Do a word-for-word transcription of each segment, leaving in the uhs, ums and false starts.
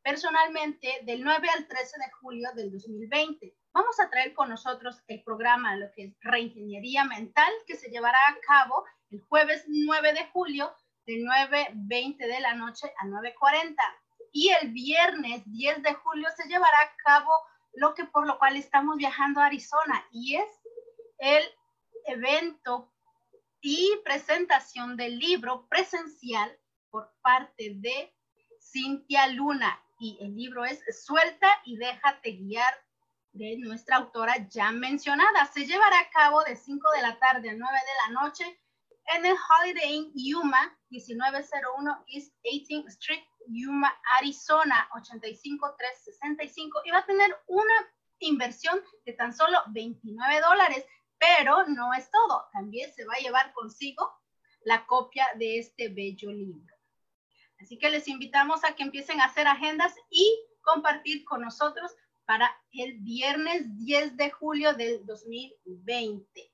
personalmente del nueve al trece de julio del dos mil veinte. Vamos a traer con nosotros el programa, lo que es Reingeniería Mental, que se llevará a cabo el jueves nueve de julio de nueve veinte de la noche a nueve cuarenta. Y el viernes diez de julio se llevará a cabo lo que por lo cual estamos viajando a Arizona, y es el evento y presentación del libro presencial por parte de Cintia Luna. Y el libro es Suelta y déjate guiar, de nuestra autora ya mencionada. Se llevará a cabo de cinco de la tarde a nueve de la noche en el Holiday Inn Yuma, diecinueve cero uno East eighteenth Street, Yuma, Arizona, ochenta y cinco mil trescientos sesenta y cinco, y va a tener una inversión de tan solo veintinueve dólares, pero no es todo. También se va a llevar consigo la copia de este bello libro. Así que les invitamos a que empiecen a hacer agendas y compartir con nosotros para el viernes diez de julio del dos mil veinte.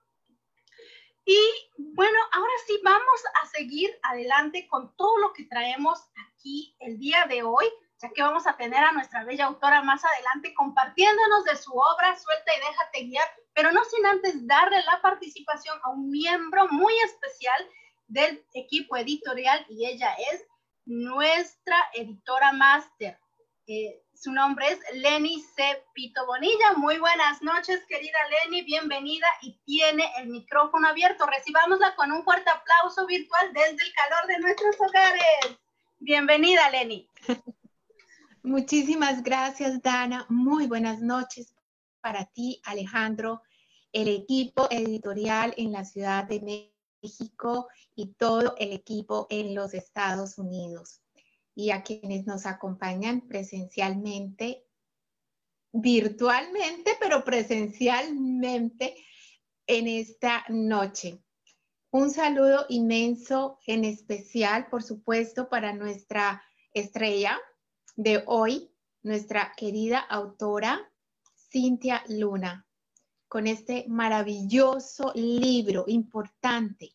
Y bueno, ahora sí vamos a seguir adelante con todo lo que traemos aquí el día de hoy, ya que vamos a tener a nuestra bella autora más adelante compartiéndonos de su obra Suelta y déjate guiar, pero no sin antes darle la participación a un miembro muy especial del equipo editorial, y ella es nuestra editora máster. Eh, su nombre es Lenny C. Pito Bonilla. Muy buenas noches, querida Lenny, bienvenida, y tiene el micrófono abierto. Recibámosla con un fuerte aplauso virtual desde el calor de nuestros hogares. Bienvenida, Lenny. Muchísimas gracias, Dana. Muy buenas noches para ti, Alejandro, el equipo editorial en la Ciudad de México y todo el equipo en los Estados Unidos, y a quienes nos acompañan presencialmente, virtualmente, pero presencialmente en esta noche. Un saludo inmenso, en especial, por supuesto, para nuestra estrella de hoy, nuestra querida autora Cintia Luna, con este maravilloso libro, importante,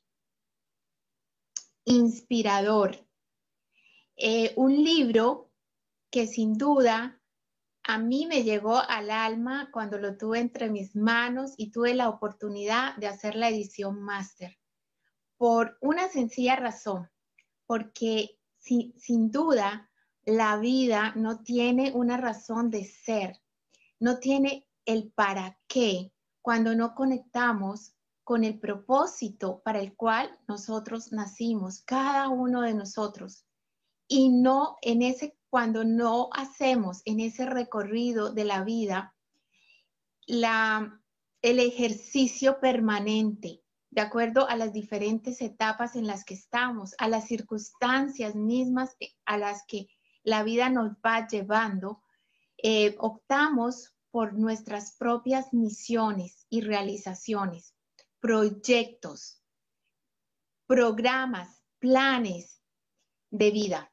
inspirador. Eh, un libro que sin duda a mí me llegó al alma cuando lo tuve entre mis manos y tuve la oportunidad de hacer la edición máster. Por una sencilla razón, porque si, sin duda la vida no tiene una razón de ser, no tiene el para qué cuando no conectamos con el propósito para el cual nosotros nacimos, cada uno de nosotros. Y no en ese, cuando no hacemos en ese recorrido de la vida la, el ejercicio permanente, de acuerdo a las diferentes etapas en las que estamos, a las circunstancias mismas a las que la vida nos va llevando, eh, optamos por nuestras propias misiones y realizaciones, proyectos, programas, planes de vida.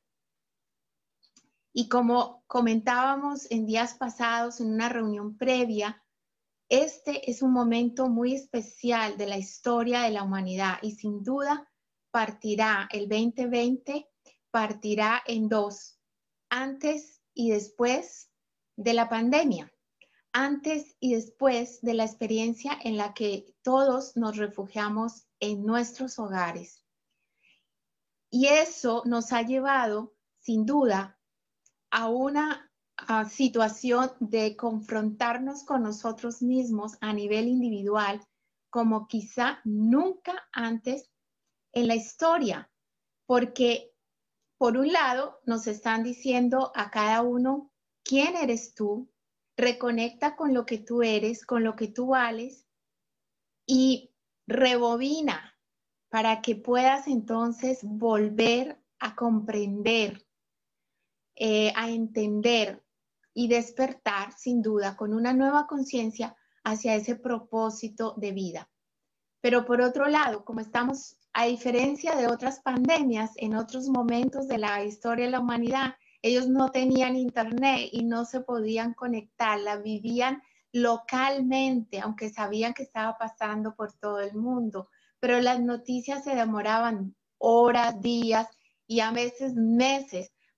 Y como comentábamos en días pasados en una reunión previa, este es un momento muy especial de la historia de la humanidad, y sin duda partirá, el veinte veinte partirá en dos, antes y después de la pandemia, antes y después de la experiencia en la que todos nos refugiamos en nuestros hogares. Y eso nos ha llevado, sin duda, a una a situación de confrontarnos con nosotros mismos a nivel individual como quizá nunca antes en la historia, porque por un lado nos están diciendo a cada uno quién eres tú, reconecta con lo que tú eres, con lo que tú vales, y rebobina para que puedas entonces volver a comprender, eh, a entender y despertar sin duda con una nueva conciencia hacia ese propósito de vida. Pero por otro lado, como estamos, a diferencia de otras pandemias, en otros momentos de la historia de la humanidad, ellos no tenían internet y no se podían conectar, la vivían localmente, aunque sabían que estaba pasando por todo el mundo, pero las noticias se demoraban horas, días y a veces meses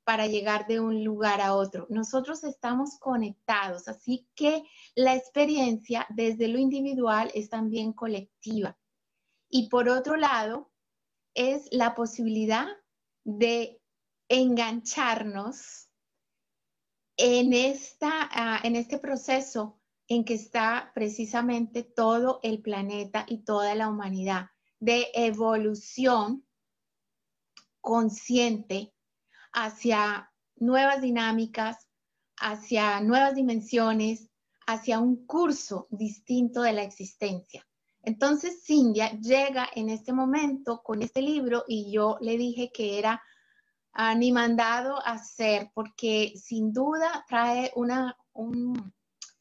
para llegar de un lugar a otro. Nosotros estamos conectados, así que la experiencia desde lo individual es también colectiva. Y por otro lado, es la posibilidad de engancharnos en, esta, uh, en este proceso en que está precisamente todo el planeta y toda la humanidad, de evolución consciente hacia nuevas dinámicas, hacia nuevas dimensiones, hacia un curso distinto de la existencia. Entonces Cindia llega en este momento con este libro y yo le dije que era uh, ni mandado a hacer, porque sin duda trae una, un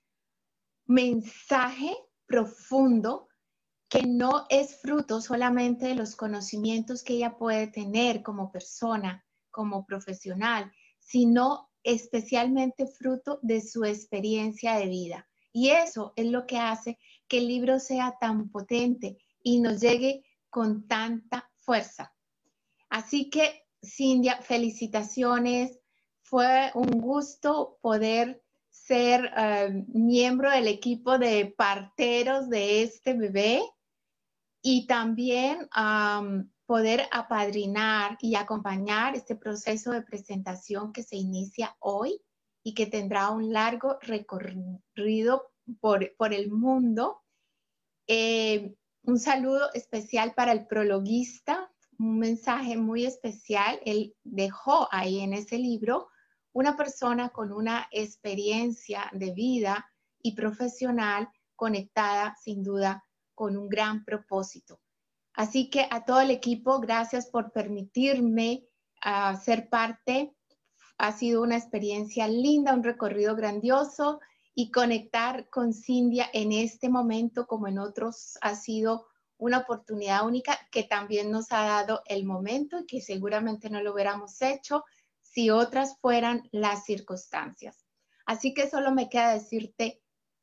mensaje profundo que no es fruto solamente de los conocimientos que ella puede tener como persona, como profesional, sino especialmente fruto de su experiencia de vida. Y eso es lo que hace que el libro sea tan potente y nos llegue con tanta fuerza. Así que, Cindia, felicitaciones. Fue un gusto poder ser uh, miembro del equipo de parteros de este bebé y también um, poder apadrinar y acompañar este proceso de presentación que se inicia hoy y que tendrá un largo recorrido por, por el mundo. Eh, un saludo especial para el prologuista, un mensaje muy especial. Él dejó ahí en ese libro una persona con una experiencia de vida y profesional conectada sin duda con un gran propósito. Así que a todo el equipo, gracias por permitirme uh, ser parte. Ha sido una experiencia linda, un recorrido grandioso y conectar con Cindia en este momento como en otros ha sido una oportunidad única que también nos ha dado el momento y que seguramente no lo hubiéramos hecho si otras fueran las circunstancias. Así que solo me queda decirte,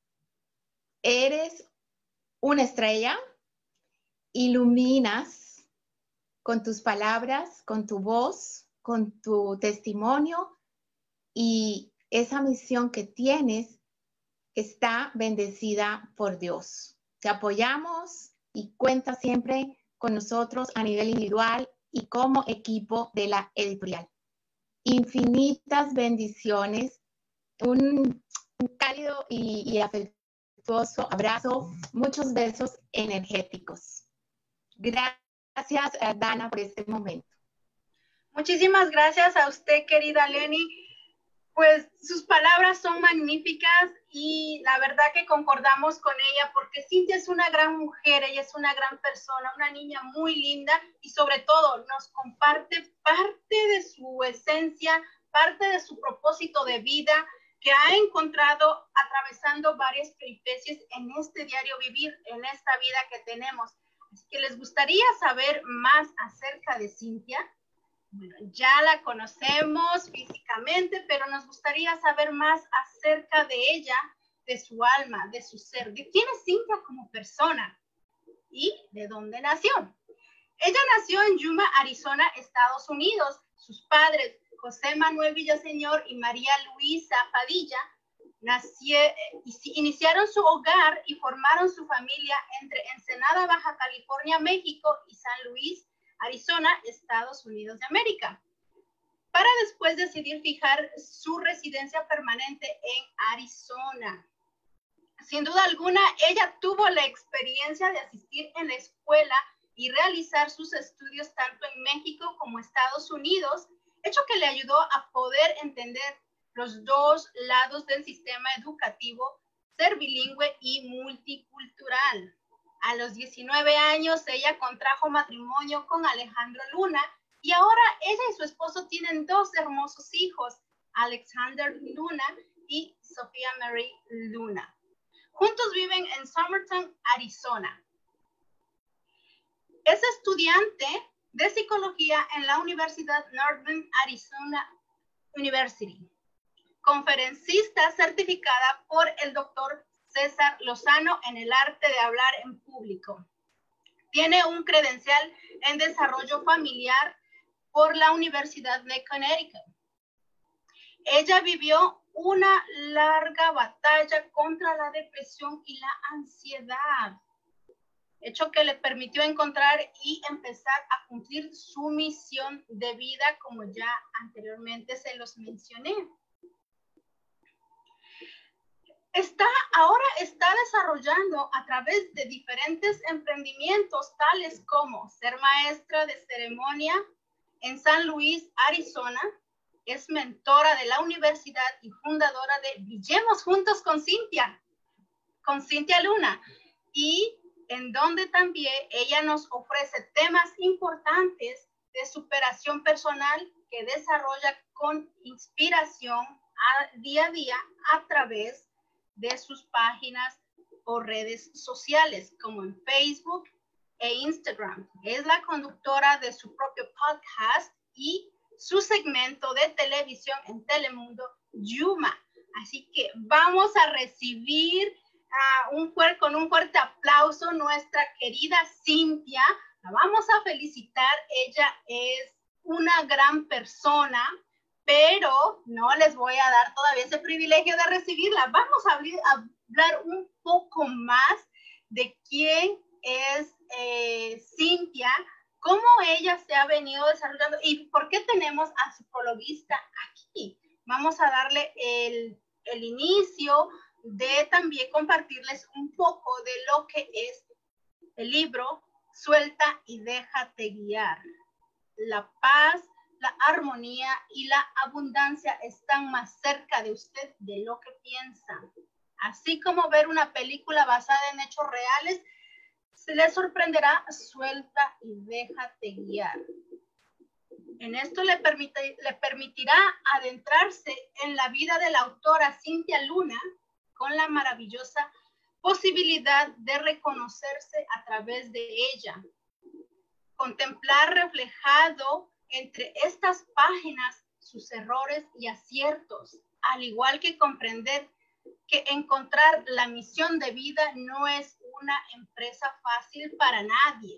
eres una estrella, iluminas con tus palabras, con tu voz, con tu testimonio y esa misión que tienes está bendecida por Dios. Te apoyamos y cuenta siempre con nosotros a nivel individual y como equipo de la editorial. Infinitas bendiciones, un, un cálido y, y afectuoso abrazo, muchos besos energéticos. Gracias, Dana, por este momento. Muchísimas gracias a usted, querida Lenny. Pues sus palabras son magníficas y la verdad que concordamos con ella porque Cintia es una gran mujer, ella es una gran persona, una niña muy linda y sobre todo nos comparte parte de su esencia, parte de su propósito de vida que ha encontrado atravesando varias peripecias en este diario vivir, en esta vida que tenemos. Así que les gustaría saber más acerca de Cintia. Bueno, ya la conocemos físicamente, pero nos gustaría saber más acerca de ella, de su alma, de su ser, de quién es Cintia como persona y de dónde nació. Ella nació en Yuma, Arizona, Estados Unidos. Sus padres, José Manuel Villaseñor y María Luisa Padilla, nació, iniciaron su hogar y formaron su familia entre Ensenada, Baja California, México y San Luis, Arizona, Estados Unidos de América, para después decidir fijar su residencia permanente en Arizona. Sin duda alguna, ella tuvo la experiencia de asistir en la escuela y realizar sus estudios tanto en México como Estados Unidos, hecho que le ayudó a poder entender los dos lados del sistema educativo, ser bilingüe y multicultural. A los diecinueve años, ella contrajo matrimonio con Alejandro Luna y ahora ella y su esposo tienen dos hermosos hijos, Alexander Luna y Sofía Mary Luna. Juntos viven en Summerton, Arizona. Es estudiante de psicología en la Universidad Northern Arizona University, conferencista certificada por el doctor César Lozano en el arte de hablar en público. Tiene un credencial en desarrollo familiar por la Universidad de Connecticut. Ella vivió una larga batalla contra la depresión y la ansiedad, hecho que le permitió encontrar y empezar a cumplir su misión de vida, como ya anteriormente se los mencioné. Está, ahora está desarrollando a través de diferentes emprendimientos, tales como ser maestra de ceremonia en San Luis, Arizona. Es mentora de la universidad y fundadora de Brillemos Juntos con Cintia, con Cintia Luna, y en donde también ella nos ofrece temas importantes de superación personal que desarrolla con inspiración a, día a día a través de sus páginas o redes sociales, como en Facebook e Instagram. Es la conductora de su propio podcast y su segmento de televisión en Telemundo, Yuma. Así que vamos a recibir uh, un fuerte, con un fuerte aplauso nuestra querida Cintia. La vamos a felicitar. Ella es una gran persona, pero no les voy a dar todavía ese privilegio de recibirla. Vamos a, abrir, a hablar un poco más de quién es eh, Cintia, cómo ella se ha venido desarrollando y por qué tenemos a psicologista aquí. Vamos a darle el, el inicio de también compartirles un poco de lo que es el libro Suelta y déjate guiar. La paz, la armonía y la abundancia están más cerca de usted de lo que piensa. Así como ver una película basada en hechos reales, se le sorprenderá. Suelta y déjate guiar. En esto le, permite, le permitirá adentrarse en la vida de la autora Cintia Luna con la maravillosa posibilidad de reconocerse a través de ella. Contemplar reflejado entre estas páginas sus errores y aciertos, al igual que comprender que encontrar la misión de vida no es una empresa fácil para nadie.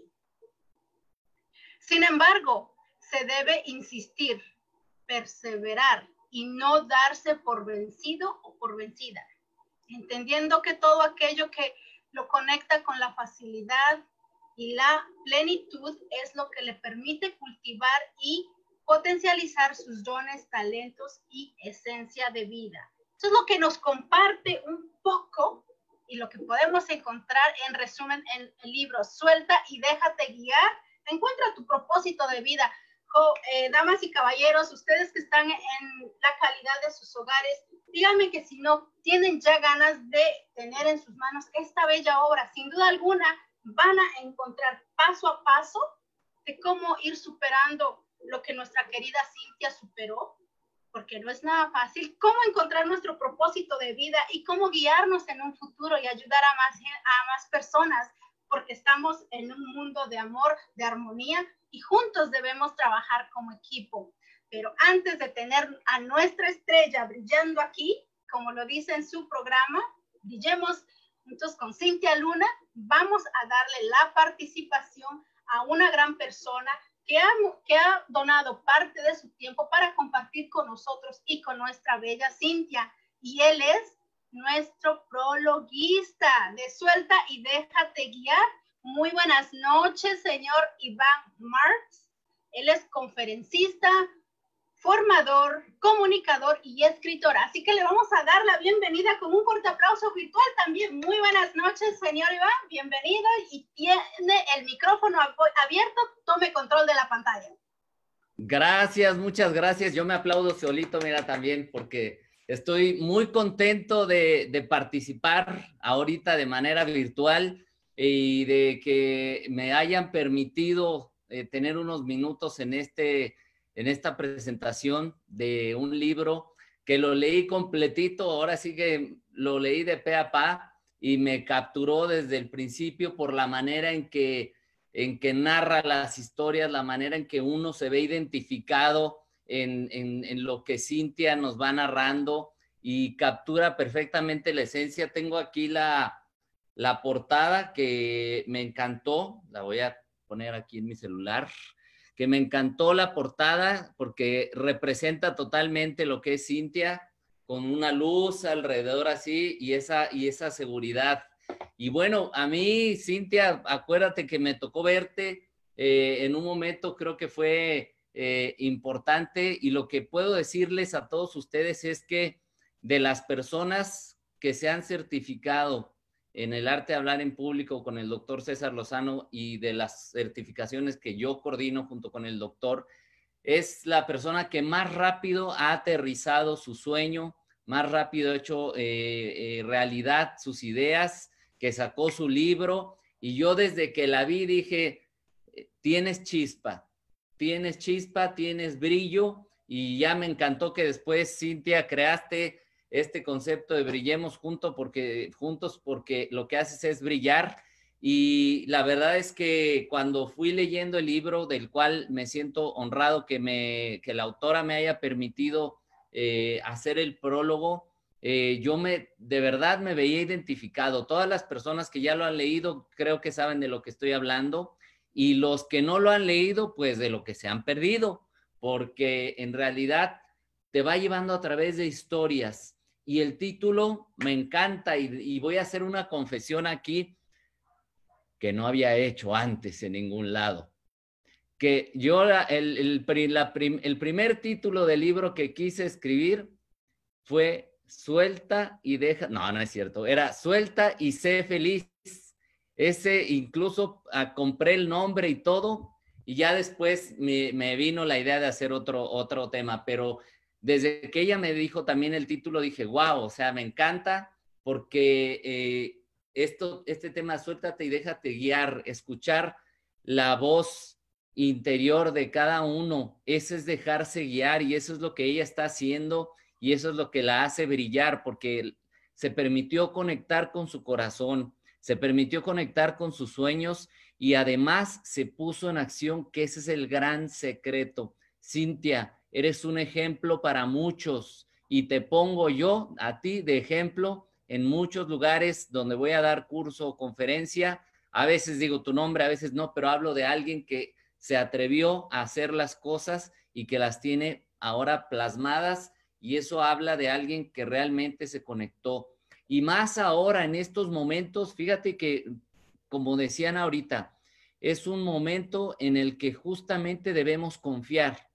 Sin embargo, se debe insistir, perseverar y no darse por vencido o por vencida, entendiendo que todo aquello que lo conecta con la facilidad y la plenitud es lo que le permite cultivar y potencializar sus dones, talentos y esencia de vida. Eso es lo que nos comparte un poco y lo que podemos encontrar en resumen en el libro Suelta y déjate guiar. Encuentra tu propósito de vida. Jo, eh, damas y caballeros, ustedes que están en la calidad de sus hogares, díganme que si no tienen ya ganas de tener en sus manos esta bella obra, sin duda alguna van a encontrar paso a paso de cómo ir superando lo que nuestra querida Cintia superó, porque no es nada fácil, cómo encontrar nuestro propósito de vida y cómo guiarnos en un futuro y ayudar a más, a más personas, porque estamos en un mundo de amor, de armonía, y juntos debemos trabajar como equipo. Pero antes de tener a nuestra estrella brillando aquí, como lo dice en su programa, Brillemos Juntos con Cintia Luna, vamos a darle la participación a una gran persona que ha, que ha donado parte de su tiempo para compartir con nosotros y con nuestra bella Cintia. Y él es nuestro prologuista de Suelta y déjate guiar. Muy buenas noches, señor Iván Marx. Él es conferencista, formador, comunicador y escritor. Así que le vamos a dar la bienvenida con un fuerte aplauso virtual también. Muy buenas noches, señor Iván. Bienvenido y tiene el micrófono abierto. Tome control de la pantalla. Gracias, muchas gracias. Yo me aplaudo solito, mira, también, porque estoy muy contento de, de participar ahorita de manera virtual y de que me hayan permitido eh, tener unos minutos en, este, en esta presentación de un libro que lo leí completito. Ahora sí que lo leí de pe a pa y me capturó desde el principio por la manera en que, en que narra las historias, la manera en que uno se ve identificado en, en, en lo que Cintia nos va narrando y captura perfectamente la esencia. Tengo aquí la... La portada que me encantó, la voy a poner aquí en mi celular, que me encantó la portada porque representa totalmente lo que es Cintia, con una luz alrededor así y esa, y esa seguridad. Y bueno, a mí, Cintia, acuérdate que me tocó verte eh, en un momento, creo que fue eh, importante, y lo que puedo decirles a todos ustedes es que de las personas que se han certificado en el arte de hablar en público con el doctor César Lozano y de las certificaciones que yo coordino junto con el doctor, es la persona que más rápido ha aterrizado su sueño, más rápido ha hecho eh, eh, realidad sus ideas, que sacó su libro, y yo desde que la vi dije, tienes chispa, tienes chispa, tienes brillo, y ya me encantó que después, Cintia, creaste este concepto de brillemos juntos porque, juntos porque lo que haces es brillar. Y la verdad es que cuando fui leyendo el libro, del cual me siento honrado que, me, que la autora me haya permitido eh, hacer el prólogo, eh, yo me, de verdad me veía identificado. Todas las personas que ya lo han leído creo que saben de lo que estoy hablando, y los que no lo han leído, pues de lo que se han perdido, porque en realidad te va llevando a través de historias. Y el título me encanta, y, y voy a hacer una confesión aquí que no había hecho antes en ningún lado. Que yo, el, el, la prim, el primer título del libro que quise escribir fue Suelta y deja, no, no es cierto, era Suelta y sé feliz. Ese incluso ah, compré el nombre y todo, y ya después me, me vino la idea de hacer otro, otro tema, pero desde que ella me dijo también el título, dije, wow, o sea, me encanta, porque eh, esto, este tema, suéltate y déjate guiar, escuchar la voz interior de cada uno, eso es dejarse guiar, y eso es lo que ella está haciendo, y eso es lo que la hace brillar, porque se permitió conectar con su corazón, se permitió conectar con sus sueños, y además se puso en acción, que ese es el gran secreto. Cintia, eres un ejemplo para muchos, y te pongo yo a ti de ejemplo en muchos lugares donde voy a dar curso o conferencia. A veces digo tu nombre, a veces no, pero hablo de alguien que se atrevió a hacer las cosas y que las tiene ahora plasmadas, y eso habla de alguien que realmente se conectó. Y más ahora en estos momentos, fíjate que, como decían ahorita, es un momento en el que justamente debemos confiar,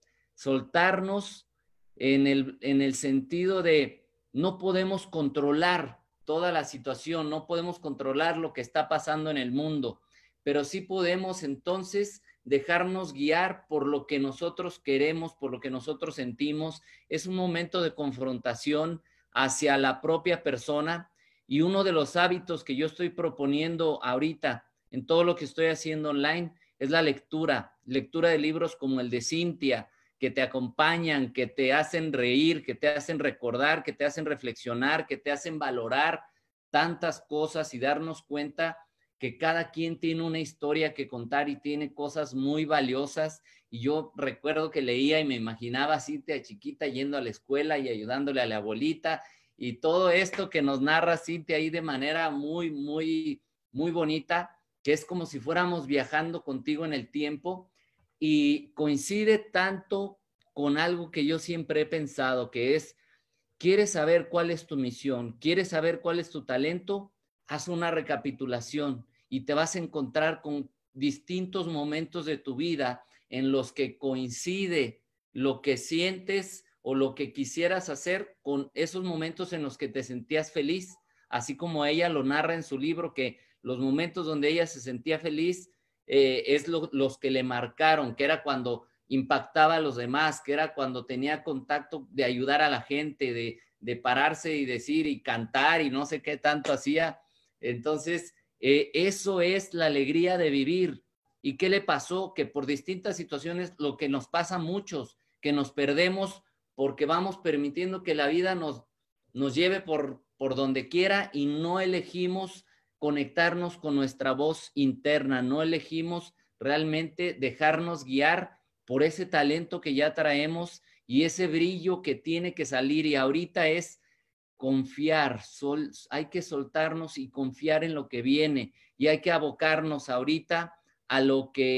soltarnos en el, en el sentido de no podemos controlar toda la situación, no podemos controlar lo que está pasando en el mundo, pero sí podemos entonces dejarnos guiar por lo que nosotros queremos, por lo que nosotros sentimos. Es un momento de confrontación hacia la propia persona, y uno de los hábitos que yo estoy proponiendo ahorita en todo lo que estoy haciendo online es la lectura, lectura de libros como el de Cintia, que te acompañan, que te hacen reír, que te hacen recordar, que te hacen reflexionar, que te hacen valorar tantas cosas y darnos cuenta que cada quien tiene una historia que contar y tiene cosas muy valiosas. Y yo recuerdo que leía y me imaginaba a Cintia chiquita yendo a la escuela y ayudándole a la abuelita, y todo esto que nos narra Cintia ahí de manera muy, muy, muy bonita, que es como si fuéramos viajando contigo en el tiempo, y coincide tanto con algo que yo siempre he pensado, que es, ¿quieres saber cuál es tu misión? ¿Quieres saber cuál es tu talento? Haz una recapitulación y te vas a encontrar con distintos momentos de tu vida en los que coincide lo que sientes o lo que quisieras hacer con esos momentos en los que te sentías feliz, así como ella lo narra en su libro, que los momentos donde ella se sentía feliz eh, es lo, los que le marcaron, que era cuando impactaba a los demás, que era cuando tenía contacto de ayudar a la gente, de, de pararse y decir y cantar y no sé qué tanto hacía. Entonces, eh, eso es la alegría de vivir. ¿Y qué le pasó? Que por distintas situaciones, lo que nos pasa a muchos, que nos perdemos porque vamos permitiendo que la vida nos, nos lleve por, por donde quiera, y no elegimos conectarnos con nuestra voz interna, no elegimos realmente dejarnos guiar por ese talento que ya traemos y ese brillo que tiene que salir. Y ahorita es confiar, sol, hay que soltarnos y confiar en lo que viene, y hay que abocarnos ahorita a lo que,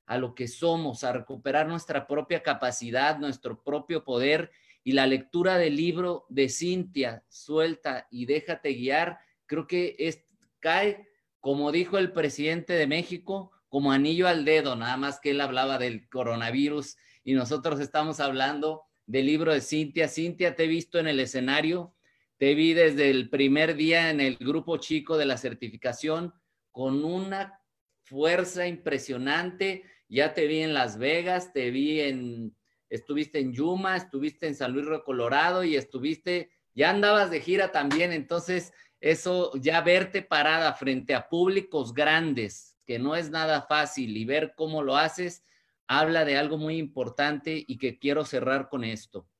a lo que somos, a recuperar nuestra propia capacidad, nuestro propio poder. Y la lectura del libro de Cintia, Suelta y Déjate Guiar, creo que es, cae, como dijo el presidente de México, como anillo al dedo, nada más que él hablaba del coronavirus y nosotros estamos hablando del libro de Cintia. Cintia, te he visto en el escenario, te vi desde el primer día en el grupo chico de la certificación con una fuerza impresionante. Ya te vi en Las Vegas, te vi en, estuviste en Yuma, estuviste en San Luis Río Colorado y estuviste, ya andabas de gira también. Entonces, eso, ya verte parada frente a públicos grandes, que no es nada fácil, y ver cómo lo haces, habla de algo muy importante y que quiero cerrar con esto.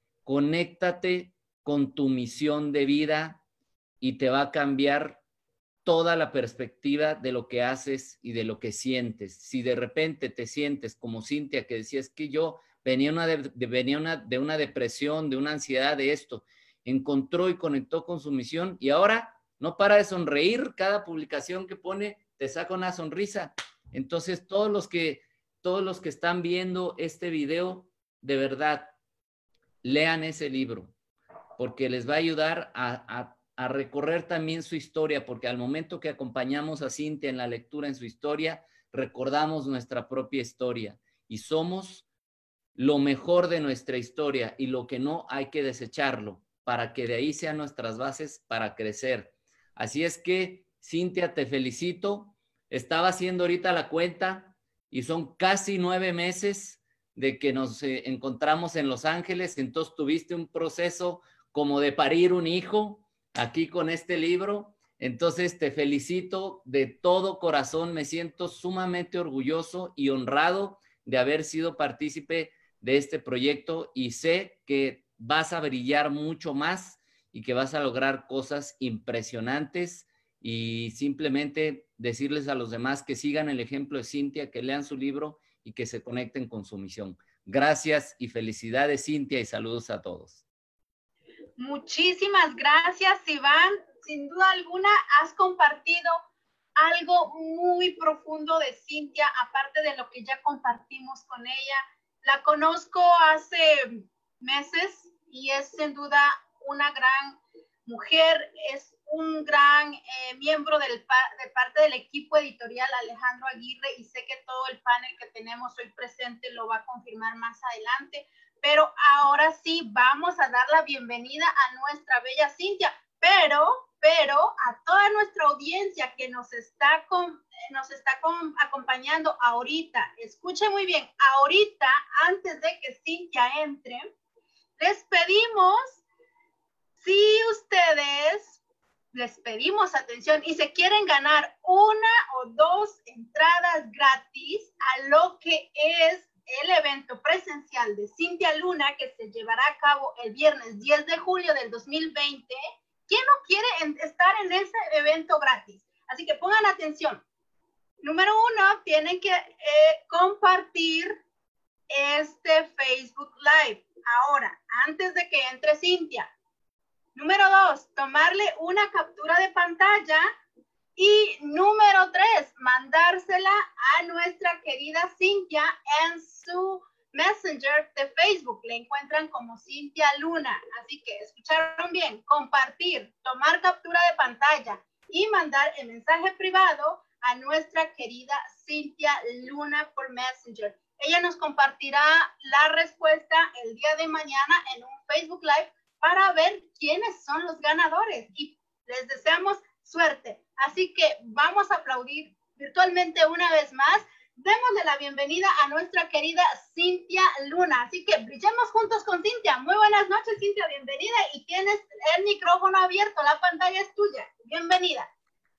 Conéctate con tu misión de vida y te va a cambiar toda la perspectiva de lo que haces y de lo que sientes. Si de repente te sientes como Cintia, que decías que yo venía, una de, de, venía una, de una depresión, de una ansiedad, de esto, encontró y conectó con su misión y ahora no para de sonreír. Cada publicación que pone te saca una sonrisa. Entonces, todos los que, todos los que están viendo este video, de verdad, lean ese libro, porque les va a ayudar a, a, a recorrer también su historia, porque al momento que acompañamos a Cintia en la lectura en su historia, recordamos nuestra propia historia y somos lo mejor de nuestra historia, y lo que no hay que desecharlo para que de ahí sean nuestras bases para crecer. Así es que, Cintia, te felicito. Estaba haciendo ahorita la cuenta y son casi nueve meses de que nos eh, encontramos en Los Ángeles. Entonces tuviste un proceso como de parir un hijo aquí con este libro. Entonces te felicito de todo corazón. Me siento sumamente orgulloso y honrado de haber sido partícipe de este proyecto y sé que vas a brillar mucho más y que vas a lograr cosas impresionantes. Y simplemente decirles a los demás que sigan el ejemplo de Cintia, que lean su libro y que se conecten con su misión. Gracias y felicidades, Cintia, y saludos a todos. Muchísimas gracias, Iván. Sin duda alguna has compartido algo muy profundo de Cintia, aparte de lo que ya compartimos con ella. La conozco hace meses y es sin duda una gran mujer, es un gran eh, miembro del, de parte del equipo editorial Alejandro Aguirre, y sé que todo el panel que tenemos hoy presente lo va a confirmar más adelante. Pero ahora sí, vamos a dar la bienvenida a nuestra bella Cintia, pero, pero a toda nuestra audiencia que nos está, con, nos está con, acompañando ahorita. Escuchen muy bien, ahorita, antes de que Cintia entre, les pedimos, si ustedes, les pedimos atención y se quieren ganar una o dos entradas gratis a lo que es el evento presencial de Cintia Luna, que se llevará a cabo el viernes diez de julio del dos mil veinte. ¿Quién no quiere estar en ese evento gratis? Así que pongan atención. Número uno, tienen que eh, compartir este Facebook Live ahora, antes de que entre Cintia. Número dos, tomarle una captura de pantalla. Y número tres, mandársela a nuestra querida Cintia en su Messenger de Facebook. Le encuentran como Cintia Luna. Así que escucharon bien, compartir, tomar captura de pantalla y mandar el mensaje privado a nuestra querida Cintia Luna por Messenger. Ella nos compartirá la respuesta el día de mañana en un Facebook Live para ver quiénes son los ganadores. Y les deseamos suerte. Así que vamos a aplaudir virtualmente una vez más. Démosle la bienvenida a nuestra querida Cintia Luna. Así que brillemos juntos con Cintia. Muy buenas noches, Cintia, bienvenida. Y tienes el micrófono abierto, la pantalla es tuya. Bienvenida.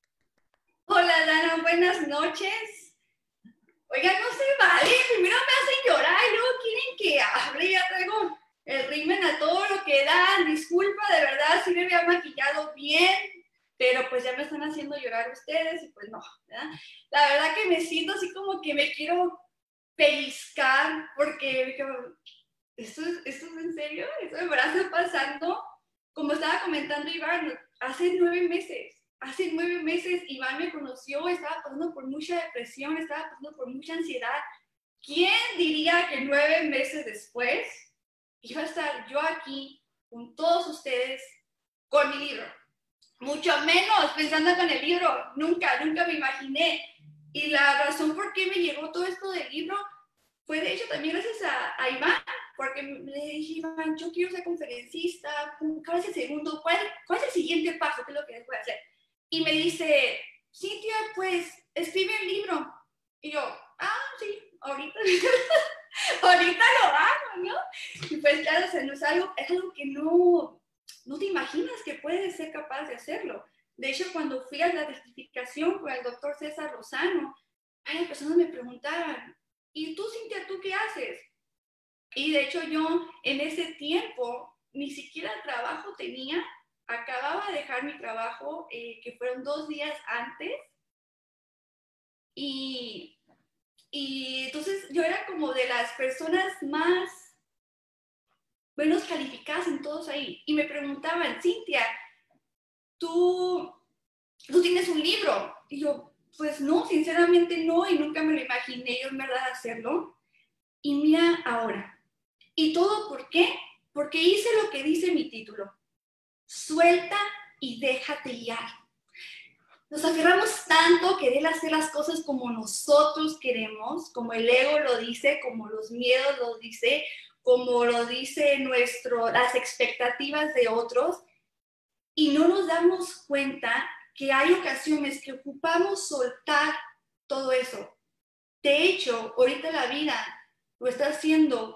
Hola, Dana, buenas noches. Oigan, no se vale, primero me hacen llorar y luego quieren que hable. Ya traigo el rímel a todo lo que dan. Disculpa, de verdad, sí me había maquillado bien, pero pues ya me están haciendo llorar ustedes y pues no, ¿verdad? La verdad que me siento así como que me quiero pellizcar porque ¿esto es, esto es en serio? ¿Esto de verdad está pasando? Como estaba comentando Iván, hace nueve meses, hace nueve meses Iván me conoció, estaba pasando por mucha depresión, estaba pasando por mucha ansiedad ¿quién diría que nueve meses después iba a estar yo aquí con todos ustedes con mi libro? Mucho menos pensando con el libro, nunca, nunca me imaginé. Y la razón por qué me llegó todo esto del libro fue de hecho también gracias a, a Iván, porque le dije, Iván, yo quiero ser conferencista, ¿cuál es el segundo? ¿Cuál, cuál es el siguiente paso? ¿Qué es lo que después hacer? Y me dice, Cintia, pues escribe el libro. Y yo, ah, sí, ahorita, ahorita lo hago, ¿no? Y pues claro, o sea, no es algo, es algo que no, no te imaginas que puedes ser capaz de hacerlo. De hecho, cuando fui a la certificación con el doctor César Lozano, varias personas me preguntaban, ¿y tú, Cintia, tú qué haces? Y de hecho yo en ese tiempo ni siquiera trabajo tenía, acababa de dejar mi trabajo, eh, que fueron dos días antes, y, y entonces yo era como de las personas más menos calificadas en todos ahí, y me preguntaban, Cintia, ¿tú, tú tienes un libro? Y yo, pues no, sinceramente no, y nunca me lo imaginé yo en verdad hacerlo, y mira ahora. ¿Y todo por qué? Porque hice lo que dice mi título. Suelta y déjate guiar. Nos aferramos tanto a querer hacer las cosas como nosotros queremos, como el ego lo dice, como los miedos lo dice, como lo dice nuestro, las expectativas de otros, y no nos damos cuenta que hay ocasiones que ocupamos soltar todo eso. De hecho, ahorita la vida lo está haciendo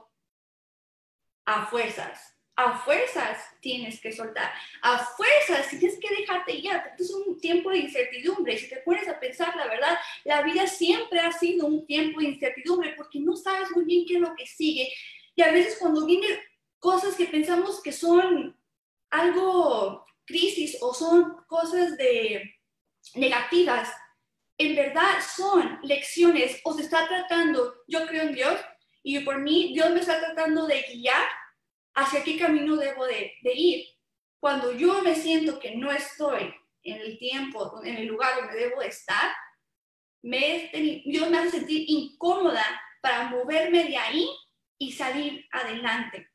a fuerzas, a fuerzas tienes que soltar, a fuerzas tienes que dejarte guiar, porque es un tiempo de incertidumbre. Si te pones a pensar, la verdad, la vida siempre ha sido un tiempo de incertidumbre, porque no sabes muy bien qué es lo que sigue, y a veces cuando vienen cosas que pensamos que son algo crisis o son cosas de negativas, en verdad son lecciones, o se está tratando, yo creo en Dios, y por mí, Dios me está tratando de guiar hacia qué camino debo de, de ir. Cuando yo me siento que no estoy en el tiempo, en el lugar donde debo estar, me, Dios me hace sentir incómoda para moverme de ahí y salir adelante.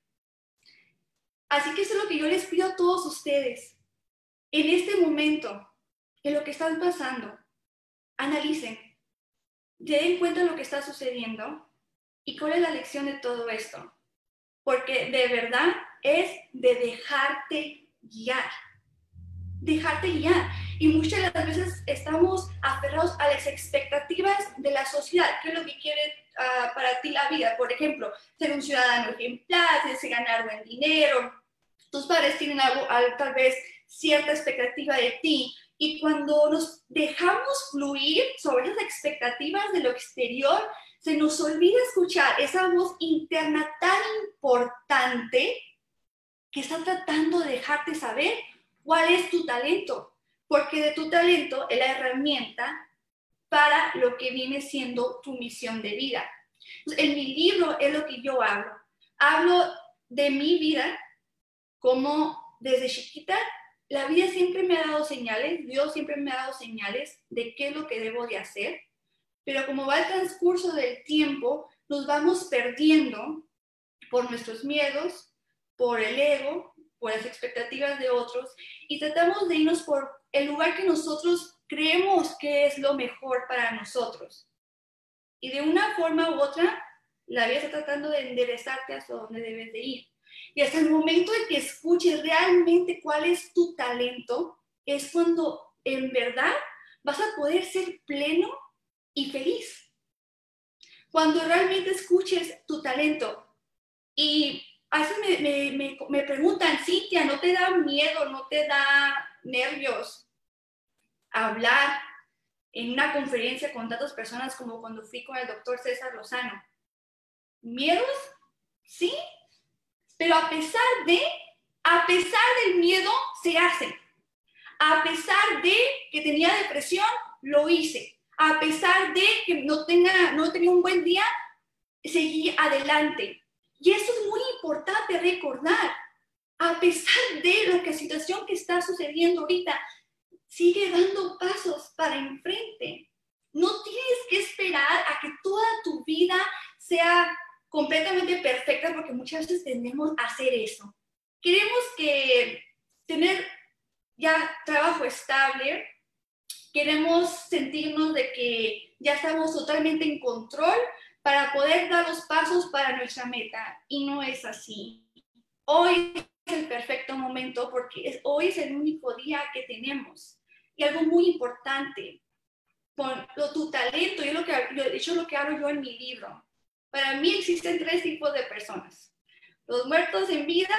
Así que eso es lo que yo les pido a todos ustedes. En este momento, en lo que están pasando, analicen, den cuenta de lo que está sucediendo, ¿y cuál es la lección de todo esto? Porque de verdad es de dejarte guiar. Dejarte guiar. Y muchas de las veces estamos aferrados a las expectativas de la sociedad. ¿Qué es lo que quiere uh, para ti la vida? Por ejemplo, ser un ciudadano ejemplar, ganar buen dinero. Tus padres tienen algo, tal vez cierta expectativa de ti. Y cuando nos dejamos fluir sobre esas expectativas de lo exterior, se nos olvida escuchar esa voz interna tan importante que está tratando de dejarte saber cuál es tu talento, porque de tu talento es la herramienta para lo que viene siendo tu misión de vida. Entonces, en mi libro es lo que yo hablo. Hablo de mi vida, como desde chiquita, la vida siempre me ha dado señales, Dios siempre me ha dado señales de qué es lo que debo de hacer. Pero como va el transcurso del tiempo, nos vamos perdiendo por nuestros miedos, por el ego, por las expectativas de otros, y tratamos de irnos por el lugar que nosotros creemos que es lo mejor para nosotros. Y de una forma u otra, la vida está tratando de enderezarte hacia donde debes de ir. Y hasta el momento en que escuches realmente cuál es tu talento, es cuando en verdad vas a poder ser pleno y feliz. Cuando realmente escuches tu talento. Y a veces me, me, me, me preguntan, Cintia, ¿no te da miedo, no te da nervios hablar en una conferencia con tantas personas como cuando fui con el doctor César Lozano? ¿Miedos? Sí, pero a pesar de, a pesar del miedo, se hace. A pesar de que tenía depresión, lo hice. A pesar de que no, tenga, no tenía un buen día, seguí adelante. Y eso es muy importante recordar. A pesar de lo que la situación que está sucediendo ahorita, sigue dando pasos para enfrente. No tienes que esperar a que toda tu vida sea completamente perfecta, porque muchas veces tendemos a hacer eso. Queremos que tener ya trabajo estable, queremos sentirnos de que ya estamos totalmente en control para poder dar los pasos para nuestra meta, y no es así. Hoy es el perfecto momento porque es, hoy es el único día que tenemos. Y algo muy importante, con lo, tu talento, y lo que, de hecho lo que hablo yo en mi libro, para mí existen tres tipos de personas: los muertos en vida,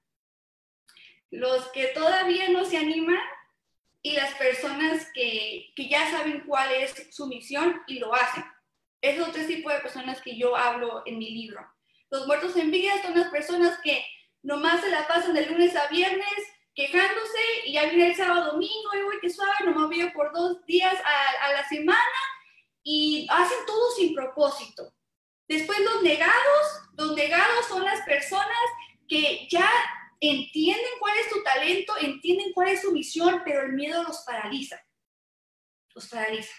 los que todavía no se animan, y las personas que, que ya saben cuál es su misión y lo hacen. Esos son tres tipos de personas que yo hablo en mi libro. Los muertos en vida son las personas que nomás se la pasan de lunes a viernes quejándose, y ya viene el sábado, domingo, y uy, qué suave, nomás vivo por dos días a, a la semana, y hacen todo sin propósito. Después los negados, los negados son las personas que ya entienden cuál es tu talento, entienden cuál es su misión, pero el miedo los paraliza. Los paraliza.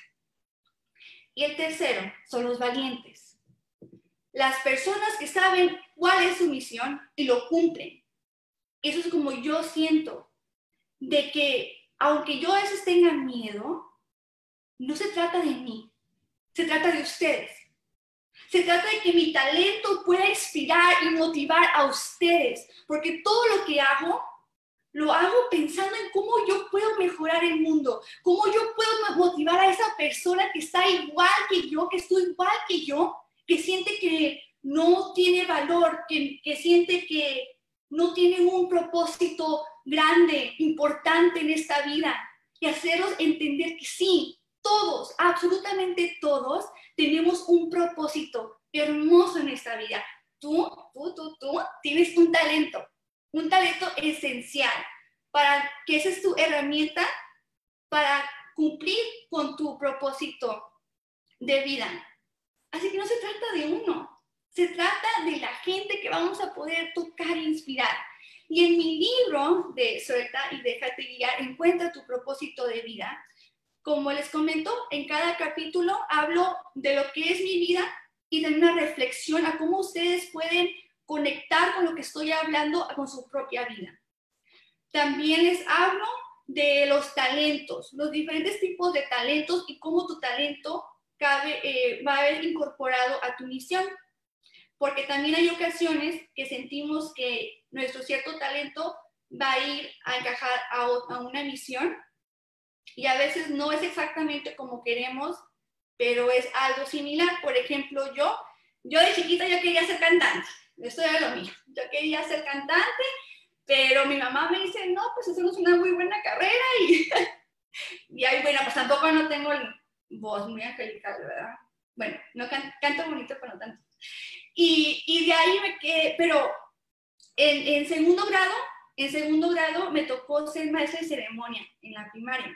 Y el tercero son los valientes. Las personas que saben cuál es su misión y lo cumplen. Eso es como yo siento, de que aunque yo a veces tenga miedo, no se trata de mí, se trata de ustedes. Se trata de que mi talento pueda inspirar y motivar a ustedes, porque todo lo que hago, lo hago pensando en cómo yo puedo mejorar el mundo, cómo yo puedo motivar a esa persona que está igual que yo, que estoy igual que yo, que siente que no tiene valor, que, que siente que no tiene un propósito grande, importante en esta vida, y hacerlos entender que sí, todos, absolutamente todos, tenemos un propósito hermoso en esta vida. Tú, tú, tú, tú tienes un talento, un talento esencial, para que esa es tu herramienta para cumplir con tu propósito de vida. Así que no se trata de uno, se trata de la gente que vamos a poder tocar e inspirar. Y en mi libro de Suelta y Déjate Guiar, Encuentra tu propósito de vida, como les comento, en cada capítulo hablo de lo que es mi vida y de una reflexión a cómo ustedes pueden conectar con lo que estoy hablando con su propia vida. También les hablo de los talentos, los diferentes tipos de talentos y cómo tu talento cabe, eh, va a haber incorporado a tu misión. Porque también hay ocasiones que sentimos que nuestro cierto talento va a ir a encajar a, a una misión, y a veces no es exactamente como queremos, pero es algo similar. Por ejemplo, yo, yo de chiquita yo quería ser cantante, esto era lo mío, yo quería ser cantante, pero mi mamá me dice, no, pues eso no es una muy buena carrera, y, y ahí, bueno, pues tampoco no tengo voz muy angelical, ¿verdad? Bueno, no can, canto bonito, pero no tanto. Y, y de ahí me quedé, pero en, en segundo grado, en segundo grado me tocó ser maestra de ceremonia en la primaria.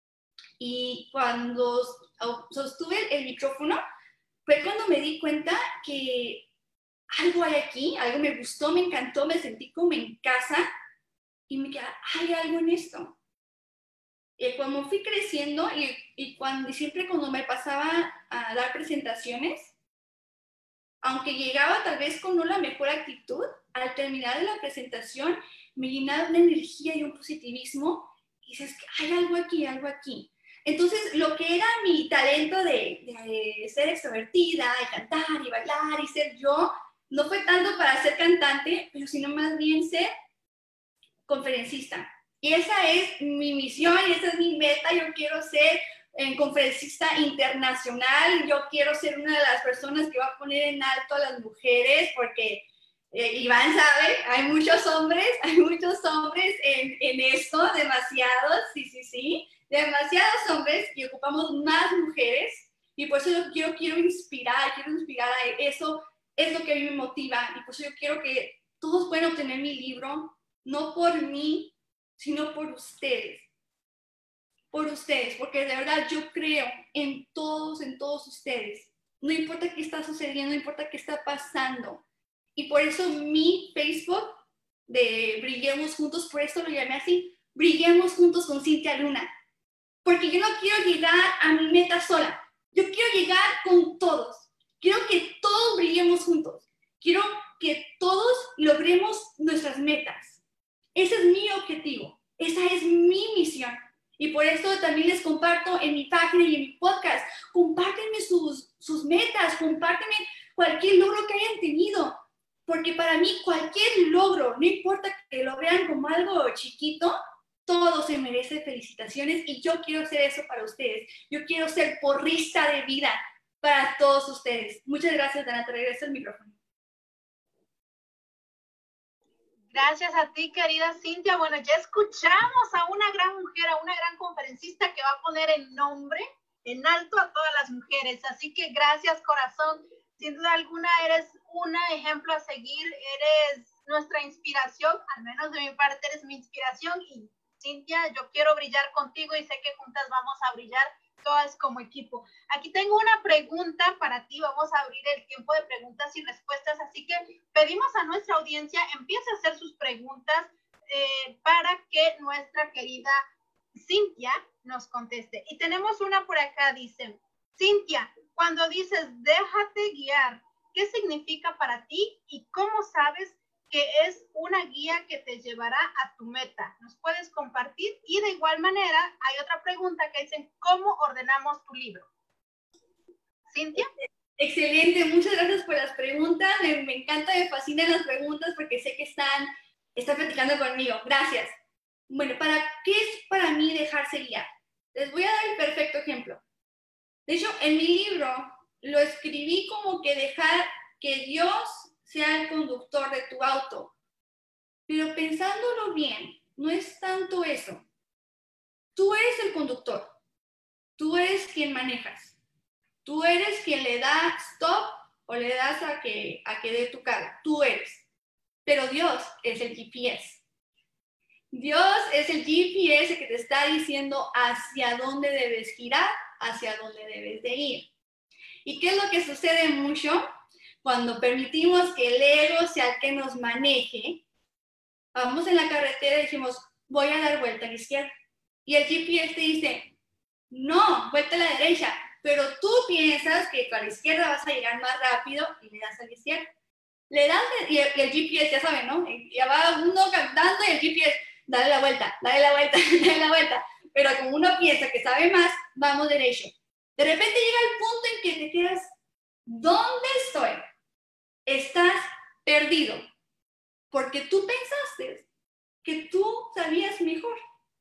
Y cuando sostuve el micrófono, fue cuando me di cuenta que algo hay aquí, algo me gustó, me encantó, me sentí como en casa, y me quedé, hay algo en esto. Y como fui creciendo, y, y, cuando, y siempre cuando me pasaba a dar presentaciones, aunque llegaba tal vez con no la mejor actitud, al terminar de la presentación me llenaba una energía y un positivismo, y dices, hay algo aquí, algo aquí. Entonces, lo que era mi talento de, de ser extrovertida, de cantar y bailar y ser yo, no fue tanto para ser cantante, pero sino más bien ser conferencista. Y esa es mi misión y esa es mi meta. Yo quiero ser eh, conferencista internacional. Yo quiero ser una de las personas que va a poner en alto a las mujeres, porque eh, Iván sabe, hay muchos hombres, hay muchos hombres en, en esto, demasiados, sí, sí, sí. demasiados hombres y ocupamos más mujeres, y por eso yo quiero, quiero inspirar, quiero inspirar a eso, es lo que a mí me motiva, y por eso yo quiero que todos puedan obtener mi libro, no por mí, sino por ustedes, por ustedes, porque de verdad yo creo en todos, en todos ustedes, no importa qué está sucediendo, no importa qué está pasando, y por eso mi Facebook de Brillemos Juntos, por eso lo llamé así, Brillemos Juntos con Cintia Luna. Porque yo no quiero llegar a mi meta sola. Yo quiero llegar con todos. Quiero que todos brillemos juntos. Quiero que todos logremos nuestras metas. Ese es mi objetivo. Esa es mi misión. Y por eso también les comparto en mi página y en mi podcast. Compártenme sus, sus metas, compártenme cualquier logro que hayan tenido. Porque para mí cualquier logro, no importa que lo vean como algo chiquito, todo se merece felicitaciones y yo quiero hacer eso para ustedes. Yo quiero ser porrista de vida para todos ustedes. Muchas gracias, Dana. Te regreso el micrófono. Gracias a ti, querida Cintia. Bueno, ya escuchamos a una gran mujer, a una gran conferencista que va a poner en nombre, en alto a todas las mujeres. Así que gracias, corazón. Sin duda alguna eres un ejemplo a seguir, eres nuestra inspiración, al menos de mi parte eres mi inspiración. Y Cintia, yo quiero brillar contigo y sé que juntas vamos a brillar todas como equipo. Aquí tengo una pregunta para ti, vamos a abrir el tiempo de preguntas y respuestas, así que pedimos a nuestra audiencia, empiece a hacer sus preguntas eh, para que nuestra querida Cintia nos conteste. Y tenemos una por acá, dice, Cintia, cuando dices déjate guiar, ¿qué significa para ti y cómo sabes que es una guía que te llevará a tu meta? ¿Nos puedes compartir? Y de igual manera, hay otra pregunta que dicen, ¿cómo ordenamos tu libro? ¿Cintia? Excelente, muchas gracias por las preguntas. Me, me encanta, me fascinan las preguntas porque sé que están, están platicando conmigo. Gracias. Bueno, ¿para qué es para mí dejarse guiar? Les voy a dar el perfecto ejemplo. De hecho, en mi libro lo escribí como que dejar que Dios sea el conductor de tu auto. Pero pensándolo bien, no es tanto eso. Tú eres el conductor. Tú eres quien manejas. Tú eres quien le da stop o le das a que, a que dé tu carga. Tú eres. Pero Dios es el G P S. Dios es el G P S que te está diciendo hacia dónde debes girar, hacia dónde debes de ir. ¿Y qué es lo que sucede mucho? Cuando permitimos que el ego sea el que nos maneje, vamos en la carretera y decimos, voy a dar vuelta a la izquierda. Y el G P S te dice, no, vuelta a la derecha. Pero tú piensas que a la izquierda vas a llegar más rápido y le das a la izquierda. Le das, y el, y el G P S, ya saben, ¿no? Ya va uno cantando y el G P S, dale la vuelta, dale la vuelta, dale la vuelta. Pero como uno piensa que sabe más, vamos derecho. De repente llega el punto en que te quedas, ¿dónde estoy? Estás perdido, porque tú pensaste que tú sabías mejor.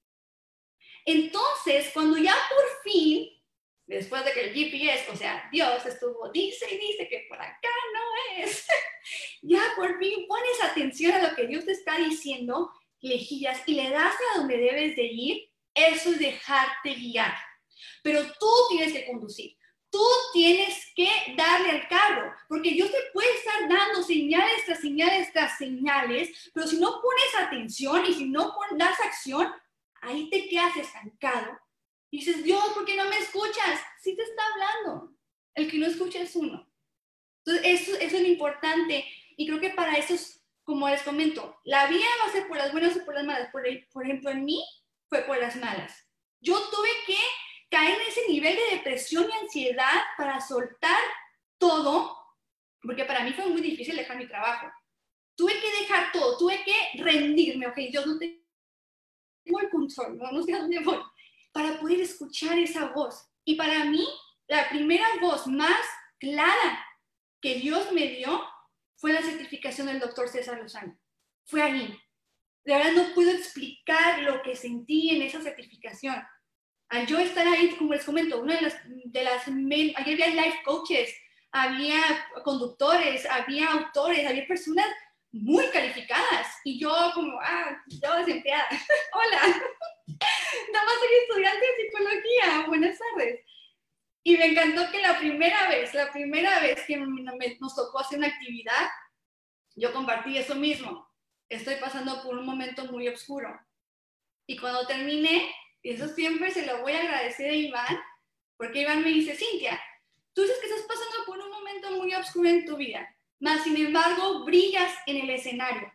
Entonces, cuando ya por fin, después de que el G P S, o sea, Dios estuvo, dice y dice que por acá no es, ya por fin pones atención a lo que Dios te está diciendo, le giras y le das a donde debes de ir, eso es dejarte guiar. Pero tú tienes que conducir. Tú tienes que darle al carro, porque Dios te puede estar dando señales tras señales tras señales, pero si no pones atención y si no das acción, ahí te quedas estancado. Y dices, Dios, ¿por qué no me escuchas? Sí te está hablando. El que no escucha es uno. Entonces, eso, eso es lo importante. Y creo que para eso, es, como les comento, la vida va a ser por las buenas o por las malas. Por, por ejemplo, en mí fue por las malas. Yo tuve que caer en ese nivel de depresión y ansiedad para soltar todo, porque para mí fue muy difícil dejar mi trabajo. Tuve que dejar todo, tuve que rendirme, ok, Dios, no tengo el control, no, no sé a dónde voy, para poder escuchar esa voz. Y para mí, la primera voz más clara que Dios me dio fue la certificación del doctor César Lozano. Fue ahí. De verdad no puedo explicar lo que sentí en esa certificación. Al yo estar ahí, como les comento, una de las, de las ayer había life coaches, había conductores, había autores, había personas muy calificadas. Y yo como, ah, yo desempleada. Hola, nada más soy estudiante de psicología. Buenas tardes. Y me encantó que la primera vez, la primera vez que me, nos tocó hacer una actividad, yo compartí eso mismo. Estoy pasando por un momento muy oscuro. Y cuando terminé, y eso siempre se lo voy a agradecer a Iván, porque Iván me dice, Cintia, tú dices que estás pasando por un momento muy oscuro en tu vida, mas sin embargo brillas en el escenario.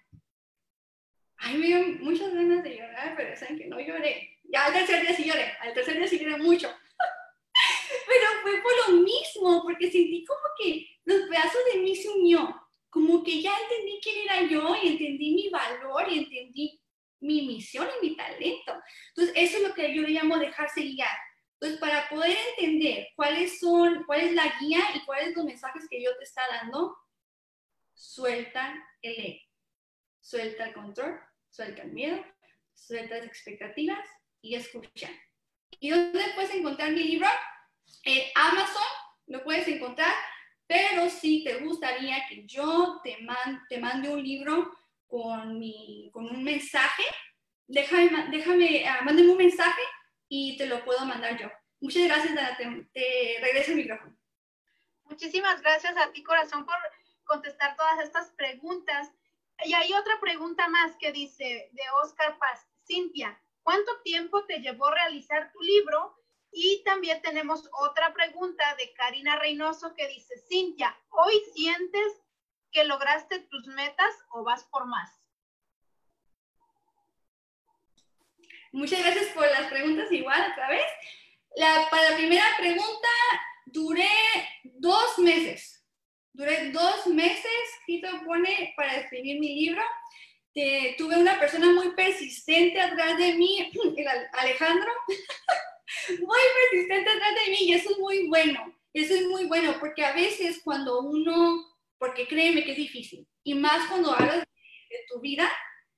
Ay, me dio muchas ganas de llorar, pero saben que no lloré. Ya al tercer día sí lloré, al tercer día sí lloré mucho. Pero fue fue lo mismo, porque sentí como que los pedazos de mí se unió, como que ya entendí quién era yo y entendí mi valor y entendí mi misión y mi talento. Entonces, eso es lo que yo le llamo dejarse guiar. Entonces, para poder entender cuáles son, cuál es la guía y cuáles son los mensajes que Dios te está dando, suelta el ego, suelta el control, suelta el miedo, suelta las expectativas y escucha. ¿Y dónde puedes encontrar mi libro? En Amazon lo puedes encontrar, pero si te gustaría que yo te, man, te mande un libro con, mi, con un mensaje, déjame, déjame uh, mándame un mensaje y te lo puedo mandar yo. Muchas gracias, Dana. Te, te regreso el micrófono. Muchísimas gracias a ti, corazón, por contestar todas estas preguntas. Y hay otra pregunta más que dice, de Oscar Paz. Cintia, ¿cuánto tiempo te llevó realizar tu libro? Y también tenemos otra pregunta de Karina Reynoso que dice, Cintia, ¿hoy sientes que lograste tus metas o vas por más? Muchas gracias por las preguntas igual otra vez. La, para la primera pregunta, duré dos meses. Duré dos meses, Quito pone, para escribir mi libro. Eh, tuve una persona muy persistente atrás de mí, el Alejandro, muy persistente atrás de mí, y eso es muy bueno. Eso es muy bueno, porque a veces cuando uno, porque créeme que es difícil, y más cuando hablas de, de tu vida,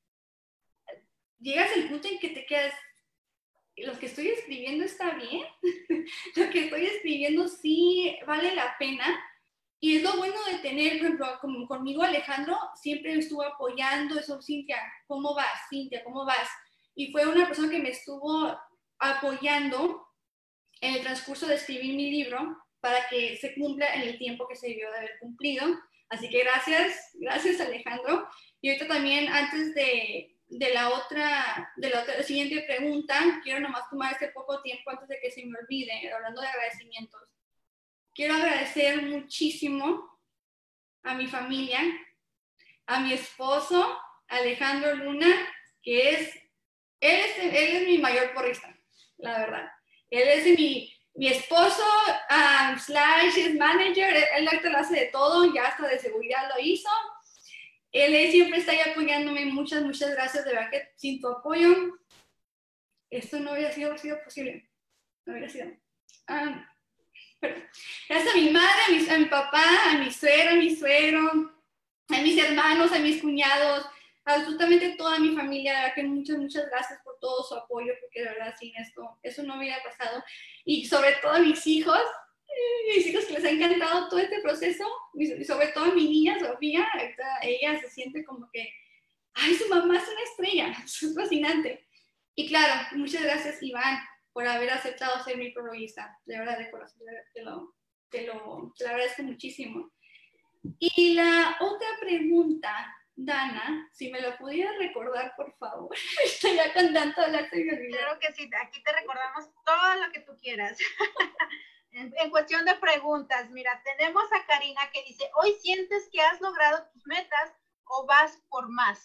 llegas al punto en que te quedas, lo que estoy escribiendo está bien, lo que estoy escribiendo sí vale la pena. Y es lo bueno de tener, por ejemplo, como conmigo Alejandro, siempre me estuvo apoyando, eso, Cintia, ¿cómo vas? Cintia, ¿cómo vas? Y fue una persona que me estuvo apoyando en el transcurso de escribir mi libro para que se cumpla en el tiempo que se debió de haber cumplido. Así que gracias, gracias Alejandro. Y ahorita también, antes de, de, la, otra, de la otra, la siguiente pregunta, quiero nomás tomar este poco tiempo antes de que se me olvide, hablando de agradecimientos. Quiero agradecer muchísimo a mi familia, a mi esposo, Alejandro Luna, que es, él es, él es mi mayor porrista, la verdad. Él es mi, mi esposo, um, slash es manager, él, él ahorita lo hace de todo, ya hasta de seguridad lo hizo. Él, él siempre está ahí apoyándome, muchas, muchas gracias, de verdad que sin tu apoyo, esto no hubiera sido, sido posible, no hubiera sido. Um, Gracias a mi madre, a mi, a mi papá, a mi suegro, a mi suegro, a mis hermanos, a mis cuñados, a absolutamente toda mi familia. De verdad que muchas, muchas gracias por todo su apoyo, porque de verdad sin esto, eso no hubiera pasado. Y sobre todo a mis hijos, eh, mis hijos que les ha encantado todo este proceso, y sobre todo a mi niña Sofía, ella se siente como que, ay, su mamá es una estrella, es fascinante. Y claro, muchas gracias Iván por haber aceptado ser mi prologuista, de verdad, de corazón, te lo, te lo, te lo agradezco muchísimo. Y la otra pregunta, Dana, si me lo pudieras recordar, por favor, estoy ya con tanto hablar. Claro que sí, aquí te recordamos todo lo que tú quieras. en, en cuestión de preguntas, mira, tenemos a Karina que dice, ¿hoy sientes que has logrado tus metas o vas por más?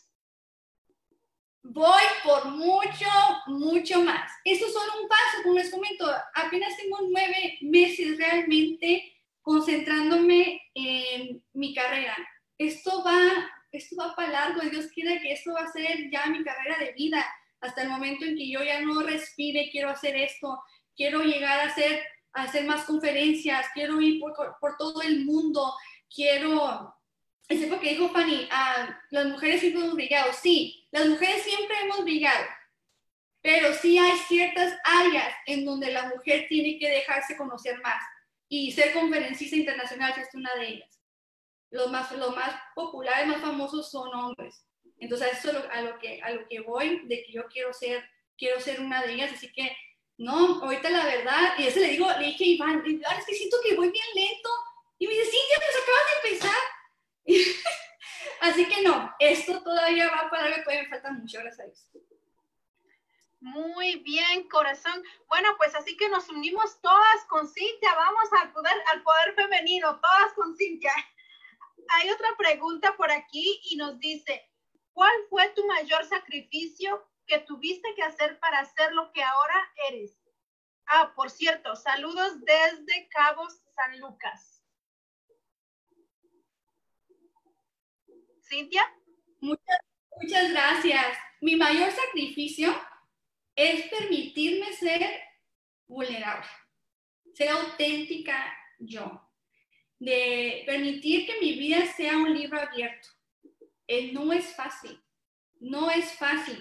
Voy por mucho, mucho más. Esto es solo un paso, como les comento, apenas tengo nueve meses realmente concentrándome en mi carrera. Esto va, esto va para largo, Dios quiera que esto va a ser ya mi carrera de vida, hasta el momento en que yo ya no respire, quiero hacer esto, quiero llegar a hacer, a hacer más conferencias, quiero ir por, por todo el mundo, quiero... Es porque dijo Fanny, uh, las mujeres siempre hemos brillado. Sí, las mujeres siempre hemos brillado, pero sí hay ciertas áreas en donde la mujer tiene que dejarse conocer más, y ser conferencista internacional es una de ellas. Los más, los más populares, más famosos son hombres. Entonces, eso es a lo, a lo, que, a lo que voy, de que yo quiero ser, quiero ser una de ellas. Así que, no, ahorita la verdad, y eso le digo, le dije a Iván, es que siento que voy bien lento. Y me dice, Cintia, pues acabas de empezar. Así que no, esto todavía va para que todavía me faltan muchas horas a Dios. Muy bien, corazón. Bueno, pues así que nos unimos todas con Cintia. Vamos al poder, al poder femenino, todas con Cintia. Hay otra pregunta por aquí y nos dice, ¿cuál fue tu mayor sacrificio que tuviste que hacer para ser lo que ahora eres? Ah, por cierto, saludos desde Cabo San Lucas. ¿Cintia? Muchas, muchas gracias. Mi mayor sacrificio es permitirme ser vulnerable, ser auténtica yo, de permitir que mi vida sea un libro abierto. Eh, no es fácil, no es fácil,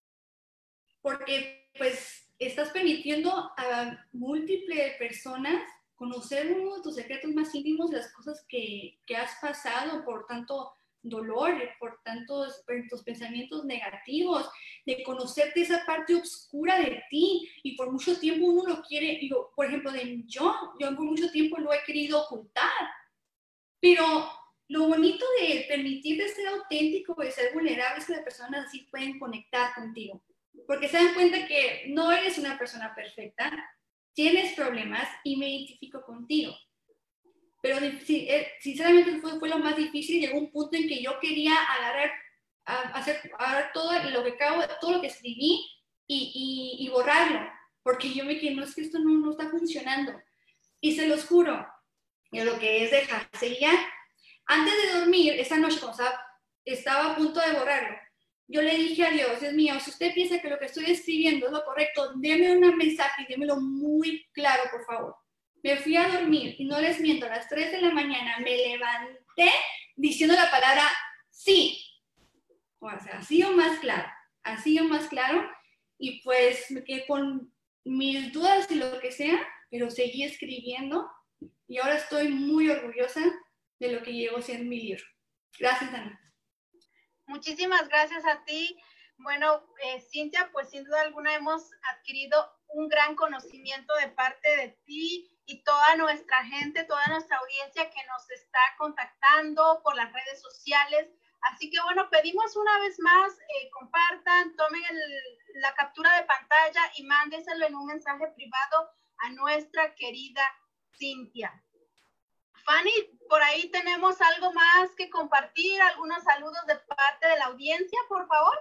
porque pues estás permitiendo a múltiples personas conocer uno de tus secretos más íntimos, las cosas que, que has pasado por tanto dolor, por tantos tus pensamientos negativos, de conocerte esa parte oscura de ti, y por mucho tiempo uno lo quiere, digo, por ejemplo, de yo, yo por mucho tiempo lo he querido ocultar, pero lo bonito de permitirte ser auténtico, de ser vulnerable, es que las personas así pueden conectar contigo, porque se dan cuenta que no eres una persona perfecta, tienes problemas y me identifico contigo. Pero sinceramente fue, fue lo más difícil. Llegó un punto en que yo quería agarrar, a, hacer, agarrar todo lo que acabo, todo lo que escribí y, y, y borrarlo, porque yo me quedé, no, es que esto no, no está funcionando. Y se los juro, y lo que es dejarse guiar. Antes de dormir, esa noche, cuando estaba, estaba a punto de borrarlo, yo le dije a Dios, Dios mío, si usted piensa que lo que estoy escribiendo es lo correcto, déme un mensaje y démelo muy claro, por favor. Me fui a dormir y no les miento, a las tres de la mañana me levanté diciendo la palabra sí. O sea, así o más claro, así o más claro. Y pues me quedé con mis dudas y lo que sea, pero seguí escribiendo y ahora estoy muy orgullosa de lo que llegó a ser mi libro. Gracias, Ana. Muchísimas gracias a ti. Bueno, eh, Cintia, pues sin duda alguna hemos adquirido un gran conocimiento de parte de ti y toda nuestra gente, toda nuestra audiencia que nos está contactando por las redes sociales. Así que bueno, pedimos una vez más, eh, compartan, tomen el, la captura de pantalla y mándenselo en un mensaje privado a nuestra querida Cintia. Fanny, por ahí tenemos algo más que compartir, algunos saludos de parte de la audiencia, por favor.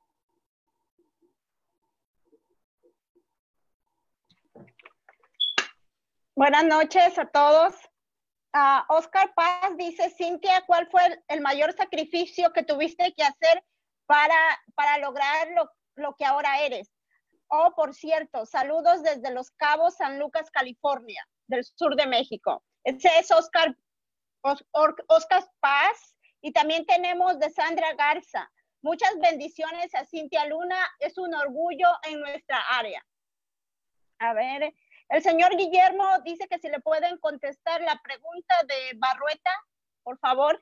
Buenas noches a todos. Uh, Oscar Paz dice, Cintia, ¿cuál fue el, el mayor sacrificio que tuviste que hacer para, para lograr lo, lo que ahora eres? Oh, por cierto, saludos desde Los Cabos, San Lucas, California, del sur de México. Ese es Oscar, Os, Oscar Paz. Y también tenemos de Sandra Garza. Muchas bendiciones a Cintia Luna. Es un orgullo en nuestra área. A ver... El señor Guillermo dice que si le pueden contestar la pregunta de Barrueta, por favor.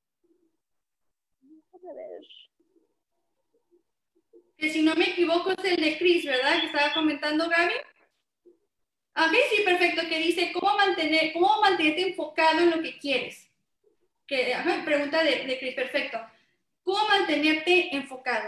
Que si no me equivoco es el de Cris, ¿verdad? Que estaba comentando Gaby. Ok, sí, perfecto. Que dice, ¿cómo, mantener, cómo mantenerte enfocado en lo que quieres? Que, ajá, pregunta de, de Cris, perfecto. ¿Cómo mantenerte enfocado?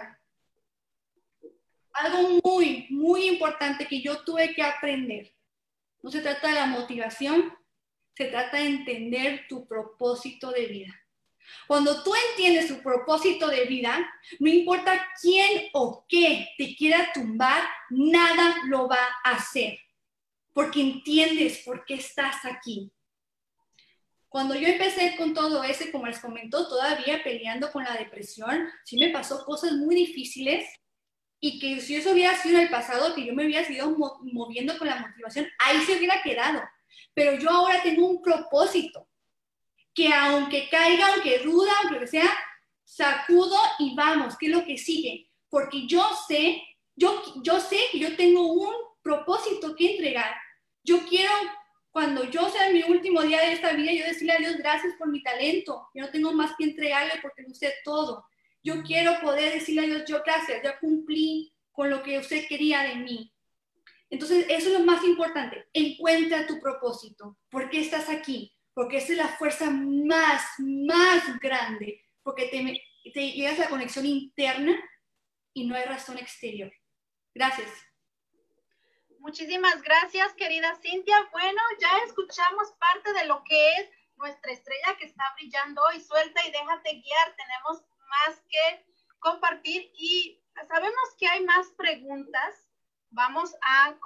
Algo muy, muy importante que yo tuve que aprender. No se trata de la motivación, se trata de entender tu propósito de vida. Cuando tú entiendes tu propósito de vida, no importa quién o qué te quiera tumbar, nada lo va a hacer, porque entiendes por qué estás aquí. Cuando yo empecé con todo eso, como les comentó, todavía peleando con la depresión, sí me pasó cosas muy difíciles. Y que si eso hubiera sido en el pasado, que yo me hubiera seguido moviendo con la motivación, ahí se hubiera quedado. Pero yo ahora tengo un propósito, que aunque caiga, aunque duda, aunque lo que sea, sacudo y vamos, ¿qué es lo que sigue? Porque yo sé, yo, yo sé que yo tengo un propósito que entregar. Yo quiero, cuando yo sea mi último día de esta vida, yo decirle a Dios, gracias por mi talento. Yo no tengo más que entregarle porque lo sé todo. Yo quiero poder decirle a Dios, yo gracias, ya cumplí con lo que usted quería de mí. Entonces, eso es lo más importante. Encuentra tu propósito. ¿Por qué estás aquí? Porque esa es la fuerza más, más grande. Porque te, te llegas a la conexión interna y no hay razón exterior. Gracias. Muchísimas gracias, querida Cintia. Bueno, ya escuchamos parte de lo que es nuestra estrella que está brillando hoy. Suelta y déjate guiar. Tenemos más que compartir y sabemos que hay más preguntas. Vamos a compartir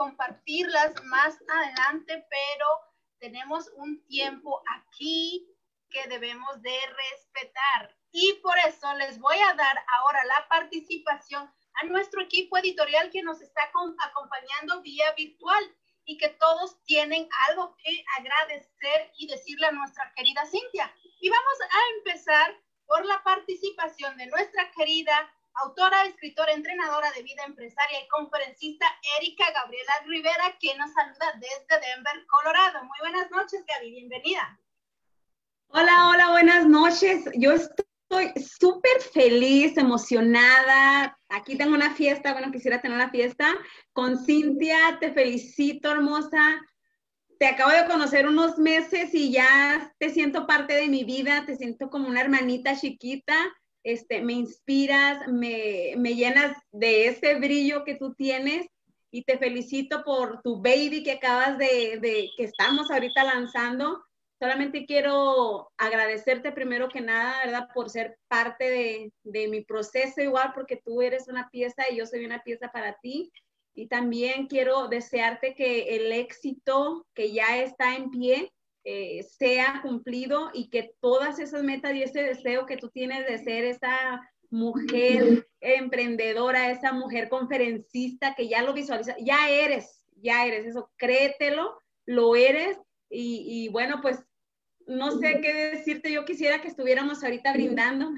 compartirlas más adelante, pero tenemos un tiempo aquí que debemos de respetar. Y por eso les voy a dar ahora la participación a nuestro equipo editorial que nos está acompañando vía virtual y que todos tienen algo que agradecer y decirle a nuestra querida Cintia. Y vamos a empezar por la participación de nuestra querida autora, escritora, entrenadora de vida empresaria y conferencista Erika Gabriela Rivera, que nos saluda desde Denver, Colorado. Muy buenas noches, Gaby, bienvenida. Hola, hola, buenas noches. Yo estoy súper feliz, emocionada. Aquí tengo una fiesta, bueno, quisiera tener la fiesta con Cintia. Te felicito, hermosa. Te acabo de conocer unos meses y ya te siento parte de mi vida, te siento como una hermanita chiquita. Este, me inspiras, me, me llenas de ese brillo que tú tienes y te felicito por tu baby que acabas de, de que estamos ahorita lanzando. Solamente quiero agradecerte primero que nada, ¿verdad? Por ser parte de, de mi proceso igual, porque tú eres una pieza y yo soy una pieza para ti. Y también quiero desearte que el éxito que ya está en pie eh, sea cumplido y que todas esas metas y ese deseo que tú tienes de ser esa mujer emprendedora, esa mujer conferencista que ya lo visualiza, ya eres, ya eres eso, créetelo, lo eres. Y, y bueno, pues no sé qué decirte, yo quisiera que estuviéramos ahorita brindando.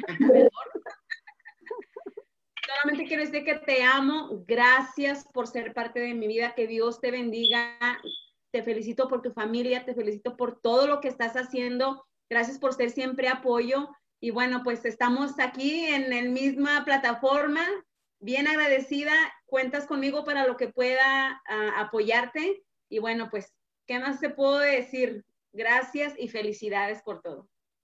Solamente quiero decir que te amo, gracias por ser parte de mi vida, que Dios te bendiga, te felicito por tu familia, te felicito por todo lo que estás haciendo, gracias por ser siempre apoyo. Y bueno, pues estamos aquí en la misma plataforma, bien agradecida, cuentas conmigo para lo que pueda uh, apoyarte. Y bueno, pues, ¿qué más te puedo decir? Gracias y felicidades por todo.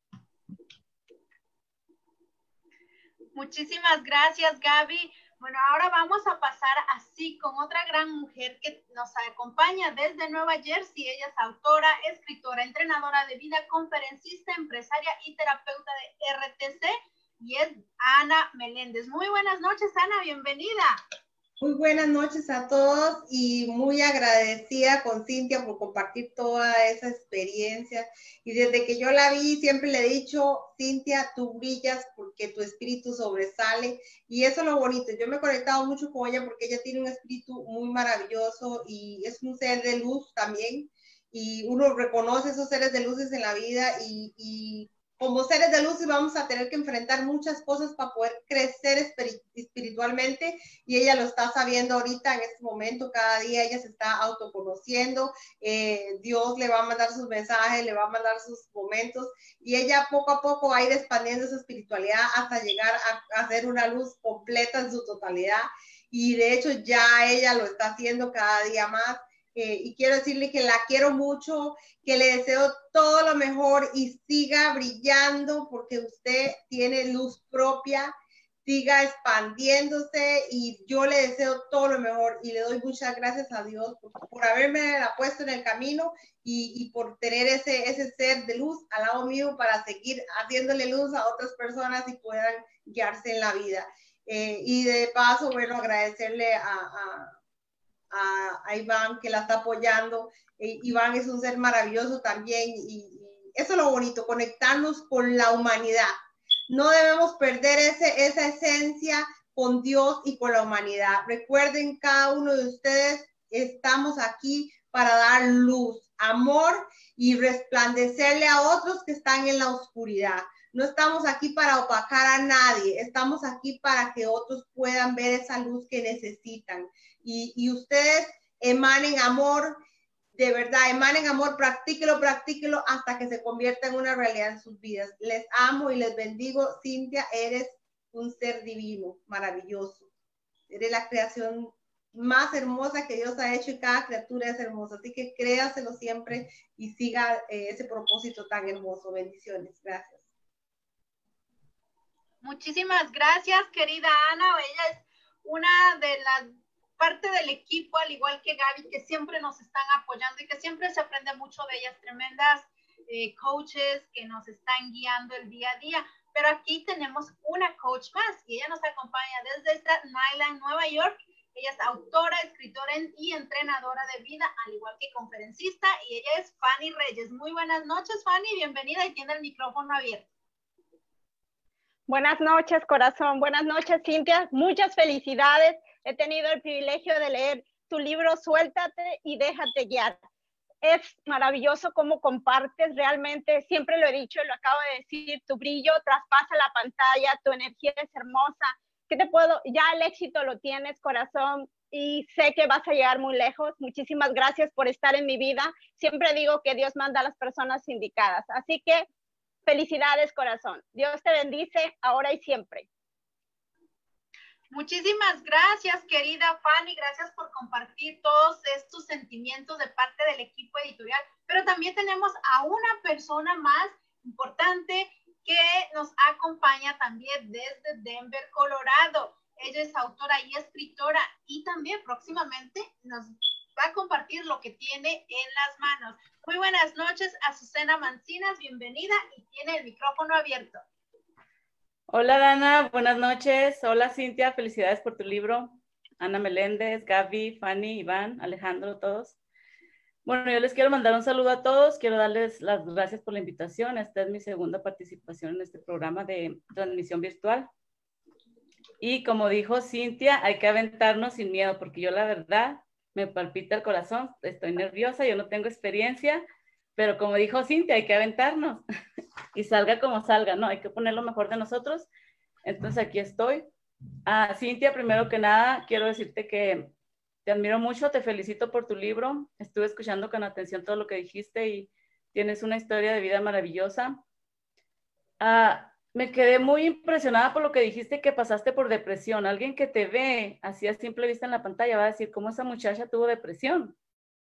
Muchísimas gracias, Gaby. Bueno, ahora vamos a pasar así con otra gran mujer que nos acompaña desde Nueva Jersey. Ella es autora, escritora, entrenadora de vida, conferencista, empresaria y terapeuta de R T C, y es Ana Meléndez. Muy buenas noches, Ana, bienvenida. Muy buenas noches a todos y muy agradecida con Cintia por compartir toda esa experiencia. Y desde que yo la vi, siempre le he dicho, Cintia, tú brillas porque tu espíritu sobresale. Y eso es lo bonito. Yo me he conectado mucho con ella porque ella tiene un espíritu muy maravilloso y es un ser de luz también. Y uno reconoce esos seres de luces en la vida y, y como seres de luz vamos a tener que enfrentar muchas cosas para poder crecer espiritualmente, y ella lo está sabiendo ahorita en este momento. Cada día ella se está autoconociendo, eh, Dios le va a mandar sus mensajes, le va a mandar sus momentos, y ella poco a poco va a ir expandiendo su espiritualidad hasta llegar a, a ser una luz completa en su totalidad, y de hecho ya ella lo está haciendo cada día más. Eh, y quiero decirle que la quiero mucho, que le deseo todo lo mejor y siga brillando porque usted tiene luz propia, siga expandiéndose y yo le deseo todo lo mejor y le doy muchas gracias a Dios por, por haberme la puesto en el camino y, y por tener ese, ese ser de luz al lado mío para seguir haciéndole luz a otras personas y puedan guiarse en la vida. Eh, y de paso, bueno, agradecerle a... a A, a Iván que la está apoyando. Eh, Iván es un ser maravilloso también y, y eso es lo bonito, conectarnos con la humanidad. No debemos perder ese, esa esencia con Dios y con la humanidad. Recuerden, cada uno de ustedes estamos aquí para dar luz, amor y resplandecerle a otros que están en la oscuridad. No estamos aquí para opacar a nadie, estamos aquí para que otros puedan ver esa luz que necesitan. Y, y ustedes emanen amor, de verdad, emanen amor, practíquelo, practíquelo hasta que se convierta en una realidad en sus vidas. Les amo y les bendigo. Cintia, eres un ser divino, maravilloso. Eres la creación más hermosa que Dios ha hecho y cada criatura es hermosa. Así que créaselo siempre y siga eh, ese propósito tan hermoso. Bendiciones. Gracias. Muchísimas gracias, querida Ana. Ella es una de las parte del equipo, al igual que Gaby, que siempre nos están apoyando y que siempre se aprende mucho de ellas, tremendas eh, coaches que nos están guiando el día a día. Pero aquí tenemos una coach más y ella nos acompaña desde esta Island, Nueva York. Ella es autora, escritora y entrenadora de vida, al igual que conferencista, y ella es Fanny Reyes. Muy buenas noches, Fanny, bienvenida y tiene el micrófono abierto. Buenas noches, corazón. Buenas noches, Cintia. Muchas felicidades. He tenido el privilegio de leer tu libro Suéltate y déjate guiar. Es maravilloso cómo compartes, realmente, siempre lo he dicho y lo acabo de decir, tu brillo traspasa la pantalla, tu energía es hermosa. ¿Qué te puedo? Ya el éxito lo tienes, corazón, y sé que vas a llegar muy lejos. Muchísimas gracias por estar en mi vida. Siempre digo que Dios manda a las personas indicadas. Así que felicidades, corazón. Dios te bendice ahora y siempre. Muchísimas gracias, querida Fanny. Gracias por compartir todos estos sentimientos de parte del equipo editorial. Pero también tenemos a una persona más importante que nos acompaña también desde Denver, Colorado. Ella es autora y escritora y también próximamente nos va a compartir lo que tiene en las manos. Muy buenas noches, Azucena Mancinas, bienvenida y tiene el micrófono abierto. Hola Dana, buenas noches. Hola Cintia, felicidades por tu libro. Ana Meléndez, Gaby, Fanny, Iván, Alejandro, todos. Bueno, yo les quiero mandar un saludo a todos. Quiero darles las gracias por la invitación. Esta es mi segunda participación en este programa de transmisión virtual. Y como dijo Cintia, hay que aventarnos sin miedo, porque yo la verdad me palpita el corazón, estoy nerviosa, yo no tengo experiencia, pero como dijo Cintia, hay que aventarnos y salga como salga, ¿no? Hay que poner lo mejor de nosotros. Entonces aquí estoy. Ah, Cintia, primero que nada, quiero decirte que te admiro mucho, te felicito por tu libro. Estuve escuchando con atención todo lo que dijiste y tienes una historia de vida maravillosa. Ah, me quedé muy impresionada por lo que dijiste que pasaste por depresión. Alguien que te ve así a simple vista en la pantalla va a decir, ¿cómo esa muchacha tuvo depresión?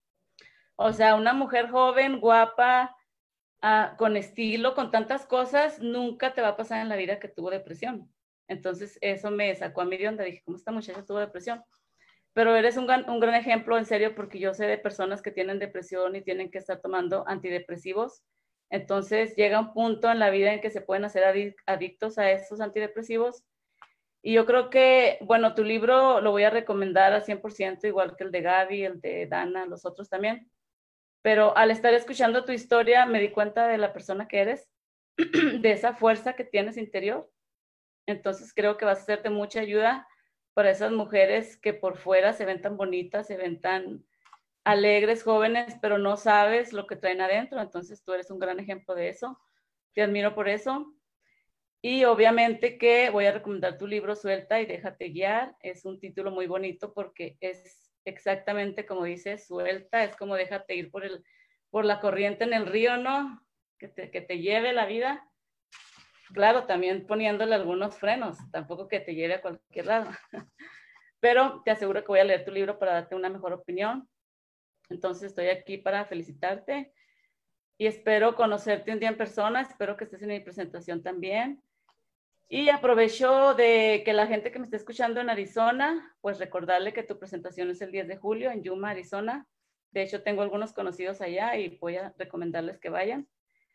O sea, una mujer joven, guapa, ah, con estilo, con tantas cosas, nunca te va a pasar en la vida que tuvo depresión. Entonces eso me sacó a mí de onda. Dije, ¿cómo esta muchacha tuvo depresión? Pero eres un gran, un gran ejemplo, en serio, porque yo sé de personas que tienen depresión y tienen que estar tomando antidepresivos. Entonces llega un punto en la vida en que se pueden hacer adictos a esos antidepresivos. Y yo creo que, bueno, tu libro lo voy a recomendar al cien por ciento, igual que el de Gaby, el de Dana, los otros también. Pero al estar escuchando tu historia me di cuenta de la persona que eres, de esa fuerza que tienes interior. Entonces creo que vas a ser de mucha ayuda para esas mujeres que por fuera se ven tan bonitas, se ven tan alegres, jóvenes, pero no sabes lo que traen adentro. Entonces tú eres un gran ejemplo de eso. Te admiro por eso. Y obviamente que voy a recomendar tu libro Suelta y déjate guiar. Es un título muy bonito porque es exactamente como dice, suelta, es como déjate ir por, el, por la corriente en el río, ¿no? Que te, que te lleve la vida. Claro, también poniéndole algunos frenos, tampoco que te lleve a cualquier lado. Pero te aseguro que voy a leer tu libro para darte una mejor opinión. Entonces estoy aquí para felicitarte y espero conocerte un día en persona, espero que estés en mi presentación también. Y aprovecho de que la gente que me está escuchando en Arizona, pues recordarle que tu presentación es el diez de julio en Yuma, Arizona. De hecho, tengo algunos conocidos allá y voy a recomendarles que vayan.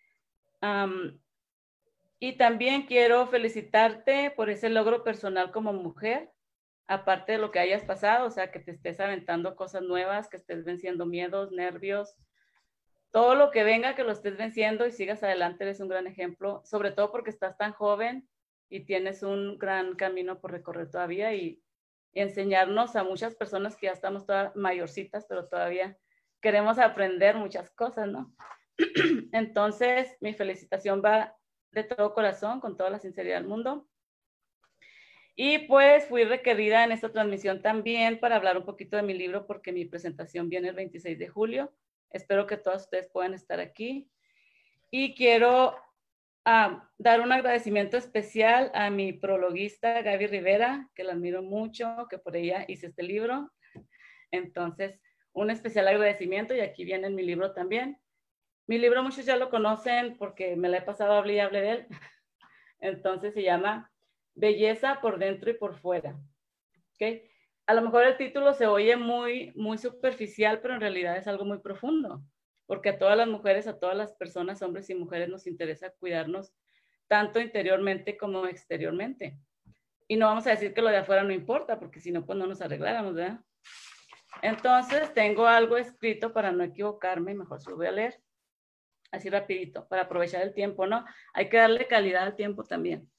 Um, y también quiero felicitarte por ese logro personal como mujer, aparte de lo que hayas pasado, o sea, que te estés aventando cosas nuevas, que estés venciendo miedos, nervios, todo lo que venga, que lo estés venciendo y sigas adelante, eres un gran ejemplo, sobre todo porque estás tan joven y tienes un gran camino por recorrer todavía y, y enseñarnos a muchas personas que ya estamos todas mayorcitas, pero todavía queremos aprender muchas cosas, ¿no? Entonces, mi felicitación va de todo corazón, con toda la sinceridad del mundo. Y pues fui requerida en esta transmisión también para hablar un poquito de mi libro porque mi presentación viene el veintiséis de julio. Espero que todos ustedes puedan estar aquí. Y quiero uh, dar un agradecimiento especial a mi prologuista Gaby Rivera, que la admiro mucho, que por ella hice este libro. Entonces, un especial agradecimiento y aquí viene mi libro también. Mi libro muchos ya lo conocen porque me la he pasado a hablar y hablé de él. Entonces se llama Belleza por dentro y por fuera. ¿Okay? A lo mejor el título se oye muy, muy superficial, pero en realidad es algo muy profundo, porque a todas las mujeres, a todas las personas, hombres y mujeres, nos interesa cuidarnos tanto interiormente como exteriormente. y no vamos a decir que lo de afuera no importa, porque si no, pues no nos arregláramos, ¿verdad? Entonces, tengo algo escrito para no equivocarme, mejor se lo voy a leer, así rapidito, para aprovechar el tiempo, ¿no? Hay que darle calidad al tiempo también.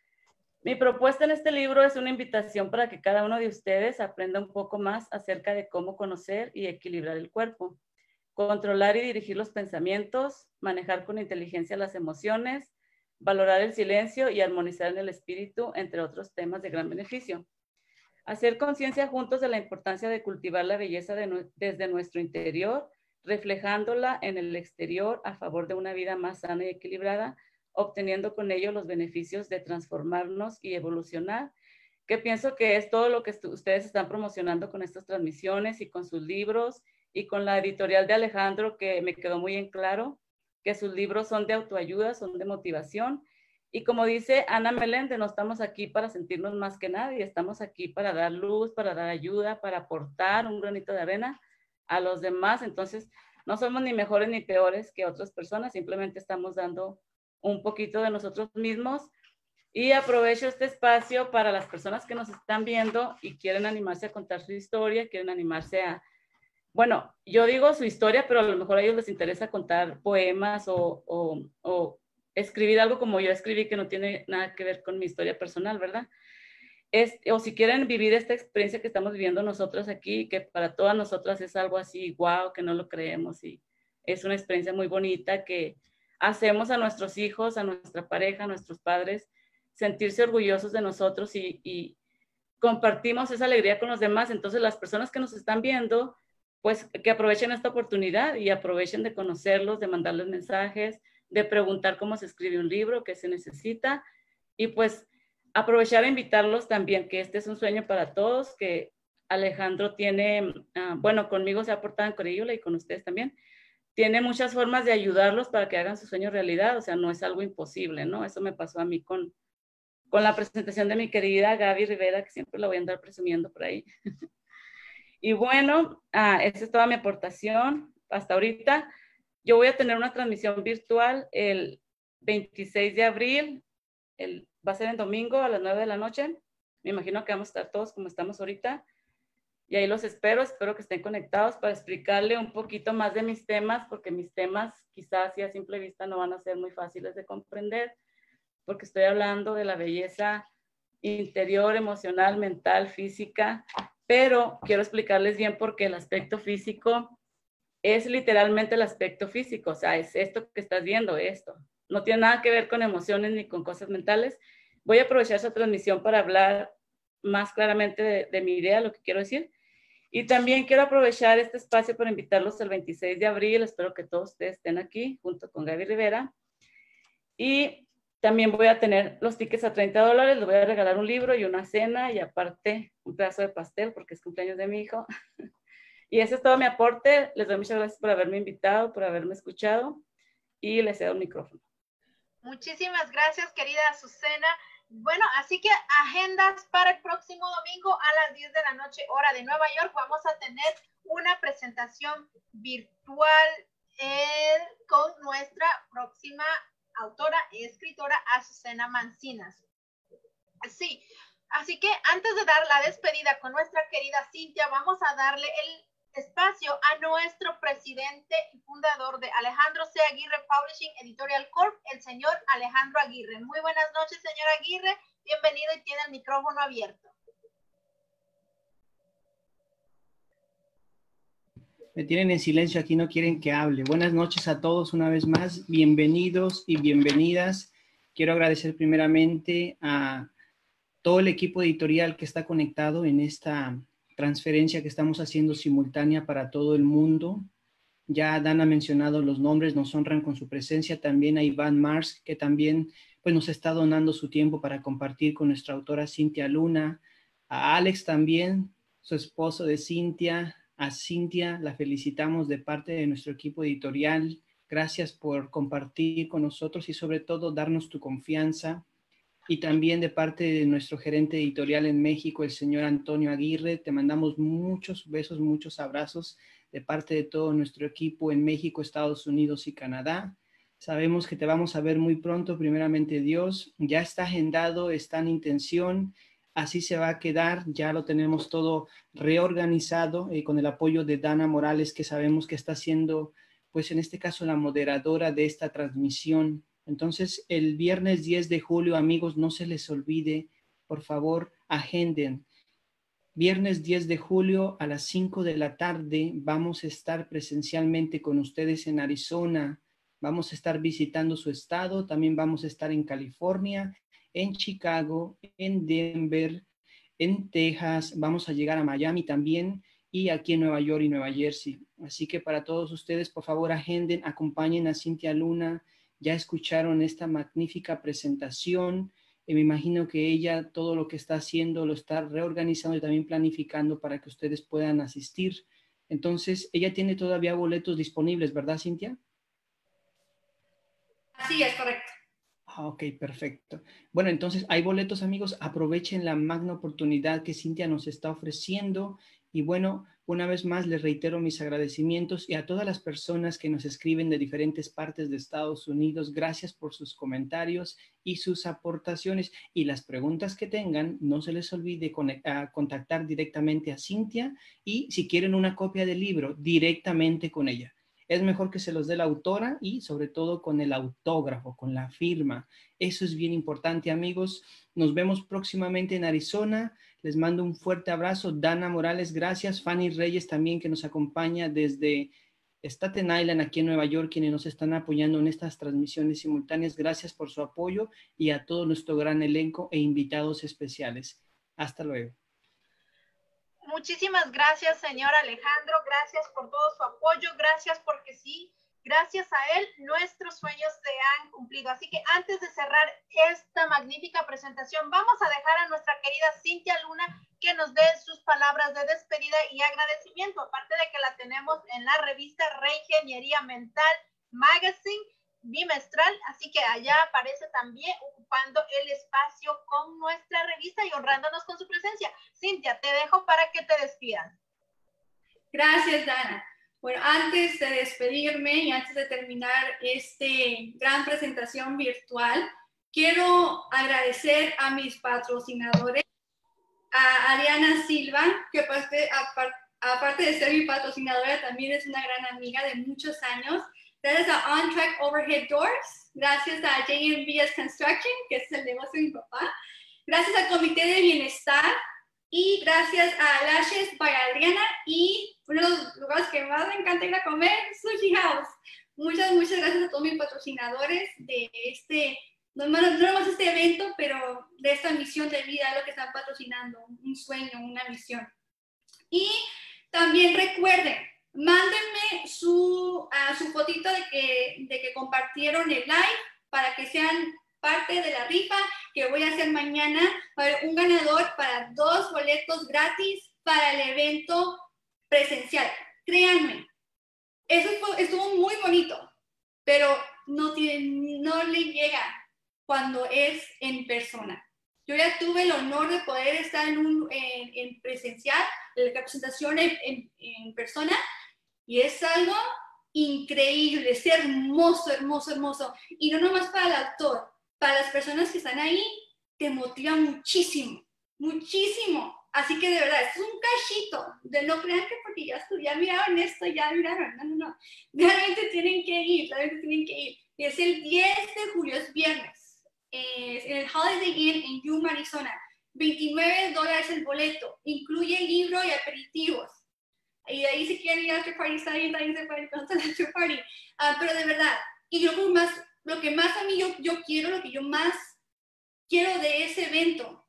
Mi propuesta en este libro es una invitación para que cada uno de ustedes aprenda un poco más acerca de cómo conocer y equilibrar el cuerpo, controlar y dirigir los pensamientos, manejar con inteligencia las emociones, valorar el silencio y armonizar en el espíritu, entre otros temas de gran beneficio. Hacer conciencia juntos de la importancia de cultivar la belleza de nu- desde nuestro interior, reflejándola en el exterior a favor de una vida más sana y equilibrada, obteniendo con ello los beneficios de transformarnos y evolucionar, que pienso que es todo lo que ustedes están promocionando con estas transmisiones y con sus libros y con la editorial de Alejandro, que me quedó muy en claro que sus libros son de autoayuda, son de motivación. Y como dice Ana Meléndez, no estamos aquí para sentirnos más que nadie, estamos aquí para dar luz, para dar ayuda, para aportar un granito de arena a los demás. Entonces, no somos ni mejores ni peores que otras personas, simplemente estamos dando un poquito de nosotros mismos. Y aprovecho este espacio para las personas que nos están viendo y quieren animarse a contar su historia, quieren animarse a, bueno, yo digo su historia, pero a lo mejor a ellos les interesa contar poemas o, o, o escribir algo como yo escribí, que no tiene nada que ver con mi historia personal, ¿verdad? Es, o si quieren vivir esta experiencia que estamos viviendo nosotros aquí, que para todas nosotras es algo así, wow, que no lo creemos, y es una experiencia muy bonita que hacemos a nuestros hijos, a nuestra pareja, a nuestros padres, sentirse orgullosos de nosotros y, y compartimos esa alegría con los demás. Entonces las personas que nos están viendo, pues que aprovechen esta oportunidad y aprovechen de conocerlos, de mandarles mensajes, de preguntar cómo se escribe un libro, qué se necesita, y pues aprovechar a invitarlos también, que este es un sueño para todos, que Alejandro tiene, uh, bueno, conmigo se ha portado increíble y con ustedes también, tiene muchas formas de ayudarlos para que hagan su sueño realidad, o sea, no es algo imposible, ¿no? Eso me pasó a mí con, con la presentación de mi querida Gaby Rivera, que siempre la voy a andar presumiendo por ahí. Y bueno, uh, esa es toda mi aportación hasta ahorita. Yo voy a tener una transmisión virtual el veintiséis de abril, el, va a ser el domingo a las nueve de la noche. Me imagino que vamos a estar todos como estamos ahorita. Y ahí los espero, espero que estén conectados para explicarle un poquito más de mis temas, porque mis temas quizás y a simple vista no van a ser muy fáciles de comprender, porque estoy hablando de la belleza interior, emocional, mental, física, pero quiero explicarles bien porque el aspecto físico es literalmente el aspecto físico, o sea, es esto que estás viendo, esto. No tiene nada que ver con emociones ni con cosas mentales. Voy a aprovechar esa transmisión para hablar más claramente de, de mi idea, lo que quiero decir. Y también quiero aprovechar este espacio para invitarlos el veintiséis de abril. Espero que todos ustedes estén aquí junto con Gaby Rivera. Y también voy a tener los tickets a treinta dólares. Les voy a regalar un libro y una cena y aparte un pedazo de pastel porque es cumpleaños de mi hijo. Y ese es todo mi aporte. Les doy muchas gracias por haberme invitado, por haberme escuchado y les cedo el micrófono. Muchísimas gracias, querida Azucena. Bueno, así que agendas para el próximo domingo a las diez de la noche, hora de Nueva York. Vamos a tener una presentación virtual eh, con nuestra próxima autora y escritora Azucena Mancinas. Sí, así que antes de dar la despedida con nuestra querida Cintia, vamos a darle el espacio a nuestro presidente y fundador de Alejandro C. Aguirre Publishing Editorial Corp, el señor Alejandro Aguirre. Muy buenas noches, señor Aguirre. Bienvenido y tiene el micrófono abierto. Me tienen en silencio aquí, no quieren que hable. Buenas noches a todos una vez más. Bienvenidos y bienvenidas. Quiero agradecer primeramente a todo el equipo editorial que está conectado en esta transferencia que estamos haciendo simultánea para todo el mundo. Ya Dan ha mencionado los nombres, nos honran con su presencia. También a Iván Mars, que también pues, nos está donando su tiempo para compartir con nuestra autora Cintia Luna. A Alex también, su esposo de Cintia. A Cintia la felicitamos de parte de nuestro equipo editorial. Gracias por compartir con nosotros y sobre todo darnos tu confianza. Y también de parte de nuestro gerente editorial en México, el señor Antonio Aguirre, te mandamos muchos besos, muchos abrazos de parte de todo nuestro equipo en México, Estados Unidos y Canadá. Sabemos que te vamos a ver muy pronto, primeramente Dios. Ya está agendado, está en intención. así se va a quedar. Ya lo tenemos todo reorganizado eh, con el apoyo de Dana Morales, que sabemos que está siendo, pues en este caso, la moderadora de esta transmisión. Entonces, el viernes diez de julio, amigos, no se les olvide, por favor, agenden. Viernes diez de julio a las cinco de la tarde vamos a estar presencialmente con ustedes en Arizona. Vamos a estar visitando su estado, también vamos a estar en California, en Chicago, en Denver, en Texas, vamos a llegar a Miami también y aquí en Nueva York y Nueva Jersey. Así que para todos ustedes, por favor, agenden, acompañen a Cintia Luna. Ya escucharon esta magnífica presentación. Y me imagino que ella todo lo que está haciendo lo está reorganizando y también planificando para que ustedes puedan asistir. Entonces, ella tiene todavía boletos disponibles, ¿verdad, Cintia? Así es, correcto. Ah, ok, perfecto. Bueno, entonces hay boletos, amigos. Aprovechen la magna oportunidad que Cintia nos está ofreciendo. Y bueno, una vez más les reitero mis agradecimientos y a todas las personas que nos escriben de diferentes partes de Estados Unidos. Gracias por sus comentarios y sus aportaciones. Y las preguntas que tengan, no se les olvide contactar directamente a Cintia y si quieren una copia del libro, directamente con ella. Es mejor que se los dé la autora y sobre todo con el autógrafo, con la firma. Eso es bien importante, amigos. Nos vemos próximamente en Arizona. Les mando un fuerte abrazo. Dana Morales, gracias. Fanny Reyes también, que nos acompaña desde Staten Island, aquí en Nueva York, quienes nos están apoyando en estas transmisiones simultáneas. Gracias por su apoyo y a todo nuestro gran elenco e invitados especiales. Hasta luego. Muchísimas gracias, señor Alejandro. Gracias por todo su apoyo. Gracias porque sí, gracias a él, nuestros sueños se han cumplido. Así que antes de cerrar esta magnífica presentación, vamos a dejar a nuestra querida Cintia Luna que nos dé sus palabras de despedida y agradecimiento. Aparte de que la tenemos en la revista Reingeniería Mental Magazine bimestral, así que allá aparece también ocupando el espacio con nuestra revista y honrándonos con su presencia. Cintia, te dejo para que te despidas. Gracias, Dana. Bueno, antes de despedirme y antes de terminar esta gran presentación virtual, quiero agradecer a mis patrocinadores, a Ariana Silva, que aparte, aparte de ser mi patrocinadora, también es una gran amiga de muchos años. Gracias a On Track Overhead Doors, gracias a J M B S Construction, que es el negocio de mi papá, gracias al Comité de Bienestar y gracias a Lashes by Adriana y uno de los lugares que más me encanta ir a comer, Sushi House. Muchas, muchas gracias a todos mis patrocinadores de este, no nomás este evento, pero de esta misión de vida, lo que están patrocinando, un sueño, una misión. Y también recuerden, mándenme su, uh, su fotito de que, de que compartieron el live para que sean parte de la rifa que voy a hacer mañana. Va a haber un ganador para dos boletos gratis para el evento presencial. Créanme, eso fue, estuvo muy bonito, pero no, tiene, no le llega cuando es en persona. Yo ya tuve el honor de poder estar en, un, en, en presencial, en la presentación en, en, en persona, y es algo increíble, es hermoso, hermoso, hermoso. Y no nomás para el autor, para las personas que están ahí, te motiva muchísimo, muchísimo. Así que de verdad, es un cachito, de no crean que porque ya, ya miraron esto, ya miraron, no, no, no. Realmente tienen que ir, realmente tienen que ir. Y es el diez de julio, es viernes, es en el Holiday Inn en Yuma, Arizona. veintinueve dólares el boleto, incluye libro y aperitivos. Y de ahí si quieren ir a after party, está bien, también se pueden conocer al after party. Uh, pero de verdad, y yo más, lo que más a mí yo, yo quiero, lo que yo más quiero de ese evento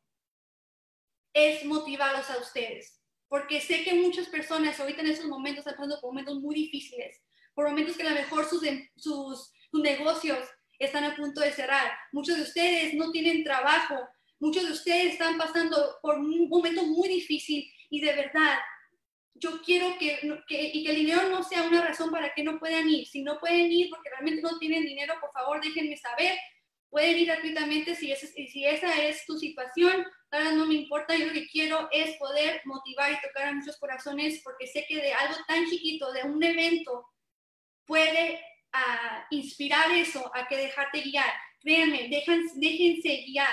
es motivarlos a ustedes. Porque sé que muchas personas ahorita en estos momentos están pasando por momentos muy difíciles, por momentos que a lo mejor sus, sus, sus negocios están a punto de cerrar. Muchos de ustedes no tienen trabajo, muchos de ustedes están pasando por un momento muy difícil y de verdad, yo quiero que, que, y que el dinero no sea una razón para que no puedan ir. Si no pueden ir porque realmente no tienen dinero, por favor déjenme saber. Pueden ir gratuitamente si, es, si esa es tu situación. Ahora no me importa, yo lo que quiero es poder motivar y tocar a muchos corazones porque sé que de algo tan chiquito, de un evento, puede uh, inspirar eso a que dejarte guiar. Créanme, dejan, déjense guiar.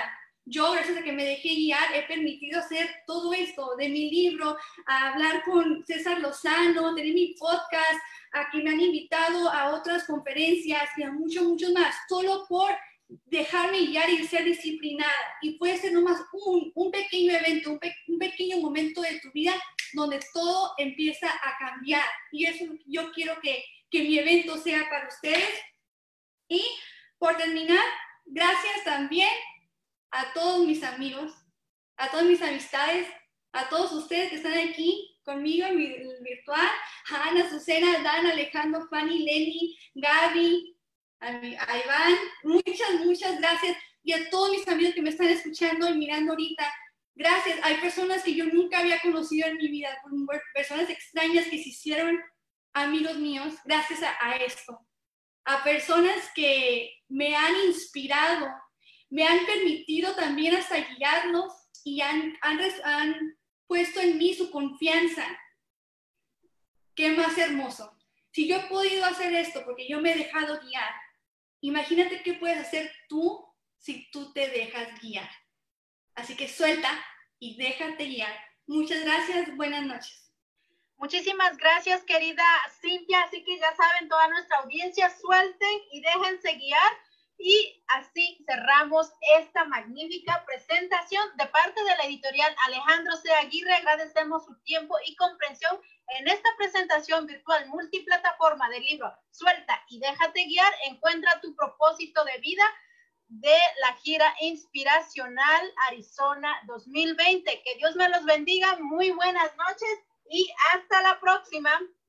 yo, gracias a que me dejé guiar, he permitido hacer todo esto, de mi libro, a hablar con César Lozano, tener mi podcast, a que me han invitado a otras conferencias y a muchos, muchos más, solo por dejarme guiar y ser disciplinada. Y puede ser nomás un, un pequeño evento, un, pe un pequeño momento de tu vida donde todo empieza a cambiar. Y eso yo quiero que, que mi evento sea para ustedes. Y por terminar, gracias también a todos mis amigos, a todas mis amistades, a todos ustedes que están aquí conmigo en mi virtual, a Ana, Susana, Dan, Alejandro, Fanny, Lenny, Gaby, a, mi, a Iván, muchas, muchas gracias. Y a todos mis amigos que me están escuchando y mirando ahorita, gracias. Hay personas que yo nunca había conocido en mi vida, personas extrañas que se hicieron amigos míos gracias a, a esto. A personas que me han inspirado, me han permitido también hasta guiarlos y han, han, han puesto en mí su confianza. Qué más hermoso. Si yo he podido hacer esto porque yo me he dejado guiar, imagínate qué puedes hacer tú si tú te dejas guiar. Así que suelta y déjate guiar. Muchas gracias, buenas noches. Muchísimas gracias, querida Cintia. Así que ya saben, toda nuestra audiencia, suelten y déjense guiar. Y así cerramos esta magnífica presentación de parte de la editorial Alejandro C. Aguirre. Agradecemos su tiempo y comprensión en esta presentación virtual multiplataforma del libro Suelta y déjate guiar. Encuentra tu propósito de vida de la gira inspiracional Arizona dos mil veinte. Que Dios me los bendiga. Muy buenas noches y hasta la próxima.